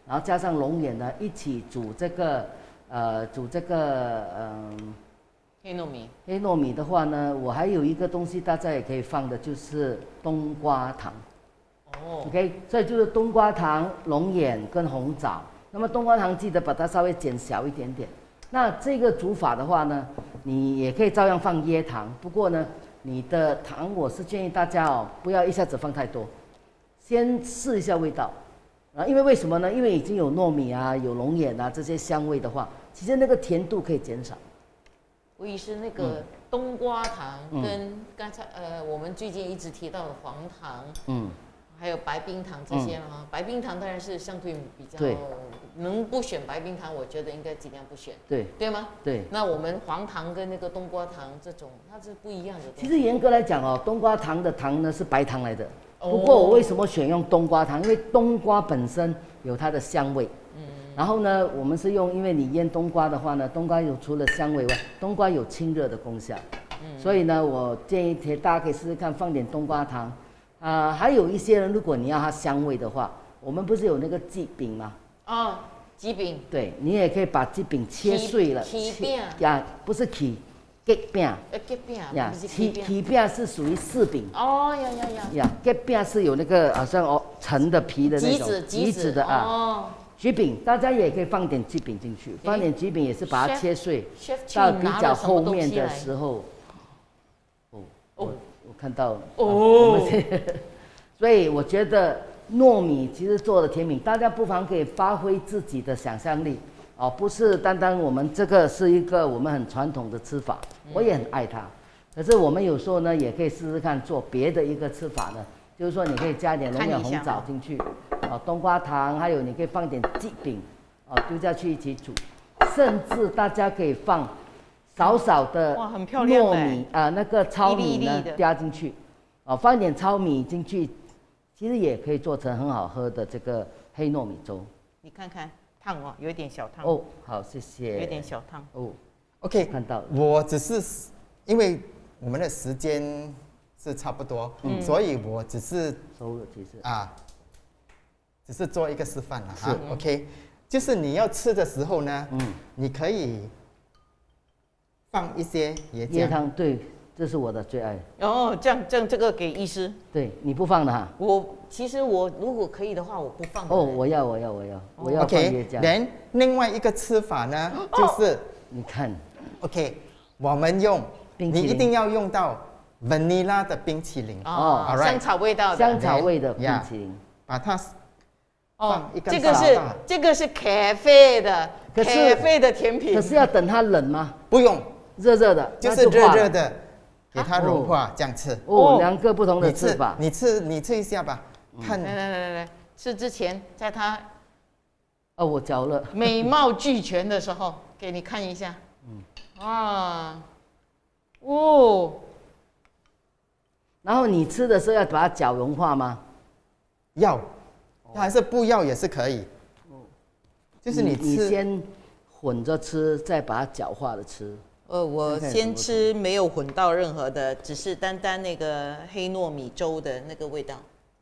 然后加上龙眼呢，一起煮这个呃煮这个嗯、呃、 黑糯米。 黑糯米的话呢，我还有一个东西大家也可以放的，就是冬瓜糖。哦 ，OK， 所以就是冬瓜糖、龙眼跟红枣。那么冬瓜糖记得把它稍微减小一点点。那这个煮法的话呢，你也可以照样放椰糖，不过呢，你的糖我是建议大家哦，不要一下子放太多，先试一下味道。啊，因为为什么呢？因为已经有糯米啊、有龙眼啊这些香味的话，其实那个甜度可以减少。 吴医师，那个冬瓜糖跟刚才、嗯、呃我们最近一直提到的黄糖，嗯，还有白冰糖这些了哈。嗯、白冰糖当然是相对比较，能不选白冰糖，我觉得应该尽量不选， 对对吗？ 对。 那我们黄糖跟那个冬瓜糖这种，它是不一样的。 其实严格来讲哦，冬瓜糖的糖呢是白糖来的。不过我为什么选用冬瓜糖？因为冬瓜本身有它的香味，嗯，然后呢，我们是用，因为你腌冬瓜的话呢，冬瓜有除了香味外，冬瓜有清热的功效，嗯，所以呢，我建议大家可以试试看放点冬瓜糖，啊、呃，还有一些人，如果你要它香味的话，我们不是有那个鸡饼吗？ 哦，鸡饼， 对你也可以把鸡饼切碎了， 鸡饼呀，不是鸡。鸡饼， 呃，鸡饼呀，鸡鸡饼是属于柿饼。 哦呀呀呀！ 呀，鸡饼是有那个好像哦陈的皮的那种橘子的啊。 哦。 橘饼，大家也可以放点橘饼进去，放点橘饼也是把它切碎，到比较后面的时候。哦，我我看到哦。所以我觉得糯米其实做的甜品，大家不妨可以发挥自己的想象力。哦，不是单单我们这个是一个我们很传统的吃法，我也很爱它。可是我们有时候呢，也可以试试看做别的一个吃法呢，就是说你可以加点龙眼红枣进去，哦，冬瓜糖，还有你可以放点鸡饼，哦，丢下去一起煮，甚至大家可以放少少的糯米啊、呃，那个糙米呢加进去，哦，放一点糙米进去，其实也可以做成很好喝的这个黑糯米粥。 你看看。烫哦，有一点小烫哦，好，谢谢。 有点小烫哦 ，OK， 看到了。 我只是因为我们的时间是差不多，嗯、所以我只是收了，其实啊，只是做一个示范了哈。OK， 就是你要吃的时候呢，嗯，你可以放一些椰浆。 椰汤，对，这是我的最爱。 哦，这样这样这个给医师。 对，你不放的哈。 我。其实我如果可以的话，我不放。 哦，我要，我要，我要，我要放椰浆。 OK， 另外一个吃法呢，就是你看 ，OK， 我们用，你一定要用到 vanilla 的冰淇淋哦，香草味道的， 香草味的冰淇淋， 把它放一个。 这个是这个是咖啡的，咖啡的甜品。 可是要等它冷吗？ 不用， 热热的， 就是热热的，给它融化这样吃。 哦，两个不同的吃法。 你吃，你吃一下吧。看， 来来来来来，吃之前，在它， 哦，我嚼了， 美貌俱全的时候，给你看一下，嗯，啊，哦， 然后你吃的时候要把它搅融化吗？ 要，还是不要也是可以，哦，就是你吃， 你先混着吃，再把它搅化的吃。 呃，我先吃没有混到任何的，只是单单那个黑糯米粥的那个味道。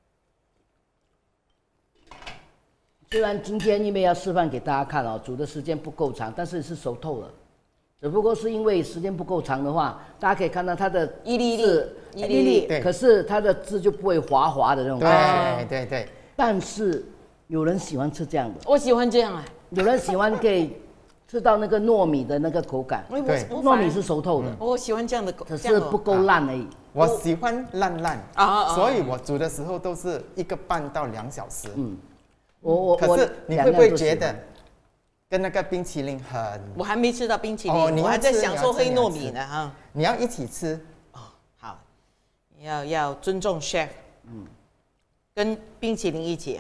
虽然今天因为要示范给大家看哦，煮的时间不够长，但是是熟透了。只不过是因为时间不够长的话，大家可以看到它的一粒粒一粒粒，可是它的汁就不会滑滑的那种感觉。对对对。 但是有人喜欢吃这样的， 我喜欢这样啊。 有人喜欢可以吃到那个糯米的那个口感。 对， 糯米是熟透的。 我喜欢这样的口， 可是不够烂而已。 我喜欢烂烂啊，所以我煮的时候都是一个半到两小时。嗯。 我我可是你会不会觉得跟那个冰淇淋很？ 我还没吃到冰淇淋，哦、我还在享受黑糯米呢哈。 你要一起吃哦，好，要要尊重 chef， 嗯，跟冰淇淋一起。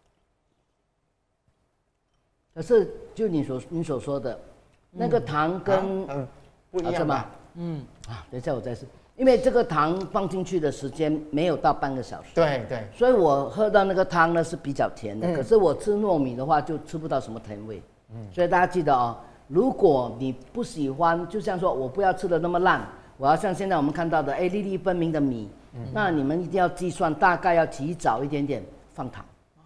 可是就你所你所说的，嗯、那个糖跟嗯、 啊、不一样嘛， 嗯啊，等一下我再试。因为这个糖放进去的时间没有到半个小时， 对对， 所以我喝到那个汤呢是比较甜的。嗯、可是我吃糯米的话就吃不到什么甜味，嗯，所以大家记得哦，如果你不喜欢，就像说我不要吃的那么烂，我要像现在我们看到的，哎，粒粒分明的米，嗯、那你们一定要计算，大概要提早一点点放糖。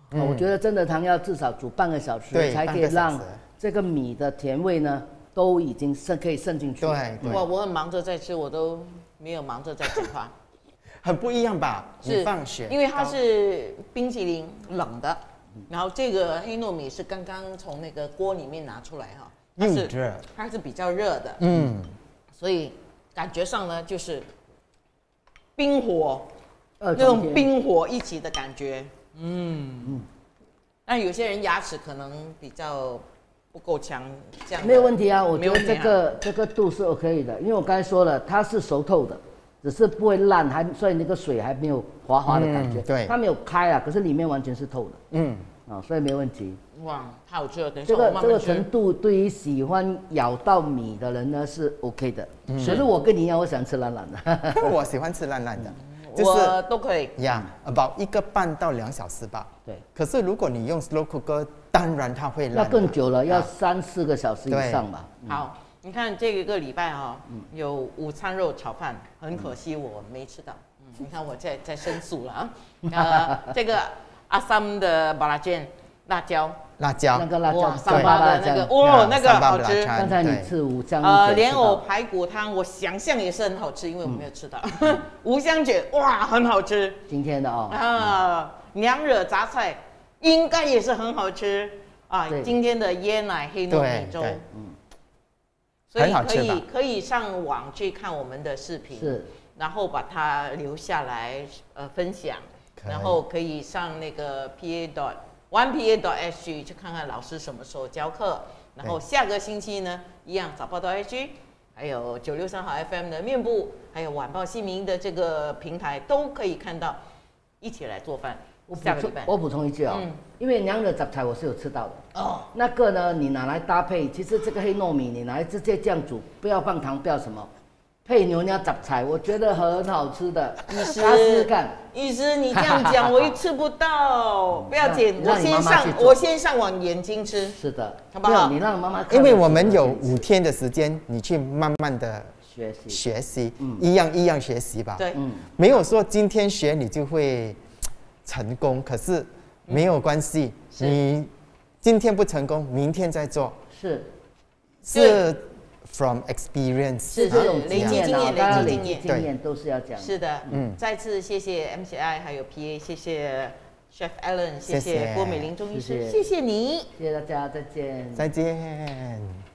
嗯、我觉得真的汤要至少煮半个小时，才可以让这个米的甜味呢都已经渗可以渗进去。 对，对哇，我很忙着在吃，我都没有忙着在讲话。 很不一样吧？ 是放血， 因为它是冰淇淋冷的，然后这个黑糯米是刚刚从那个锅里面拿出来哈，它是热， 它是比较热的， 嗯， 所以感觉上呢就是冰火， 那那种冰火一起的感觉，嗯嗯。那有些人牙齿可能比较不够强，这样没有问题啊，我觉得这个这个度是 OK 的，因为我刚才说了，它是熟透的。只是不会烂，还所以那个水还没有滑滑的感觉，嗯、 对， 它没有开啊，可是里面完全是透的， 嗯， 啊、哦，所以没问题。 哇，太好吃了！等一下这个我慢慢吃。 这个程度对于喜欢咬到米的人呢是 OK 的，嗯、可是我跟你一样，我喜欢吃烂烂的。 我喜欢吃烂烂的， 嗯、就是我都可以。 呀、yeah, ，about 一个半到两小时吧。 对。 可是如果你用 slow cooker， 当然它会烂。 那更久了，要三四个小时以上吧。 嗯、好。你看这个礼拜哈、哦，有午餐肉炒饭，很可惜我没吃到。嗯，你看我在在申诉了啊。呃，这个阿三的巴拉煎辣椒， 辣椒， 那个辣椒， 三八的那个，哦，那个好吃。 刚才你吃五香呃，莲藕排骨汤，我想象也是很好吃，因为我没有吃到。五香卷，哇，很好吃。 今天的哦。 啊，娘惹杂菜应该也是很好吃啊。今天的椰奶黑糯米粥，嗯。所以可以可以上网去看我们的视频， 是， 然后把它留下来，呃，分享，然后可以上那个 P A dot one P A dot S G 去看看老师什么时候教课，然后下个星期呢，一样早报到 S G， 还有九六三好 F M 的面部，还有晚报新民的这个平台都可以看到，一起来做饭。下个礼拜我补充一句哦，嗯、因为娘惹杂菜我是有吃到的哦。 那个呢，你拿来搭配，其实这个黑糯米你拿来直接这样煮，不要放糖，不要什么，配牛娘杂菜，我觉得很好吃的。 医师， 大家试试看。 医师，你这样讲我也吃不到，不要紧，我先上我先上网眼睛吃。 是的， 好不好？ 你让妈妈看。 因为我们有五天的时间，你去慢慢的学习学习，嗯，一样一样学习吧。 对，嗯， 没有说今天学你就会成功，可是没有关系，嗯、你今天不成功，明天再做。 是， 是 from experience， 是这种累积经验，累积经验， 经验都是要讲。 是的，嗯，再次谢谢 M C I 还有 P A， 谢谢 Chef Alan， 谢谢郭美玲中医师，谢谢你， 谢谢大家，再见， 再见。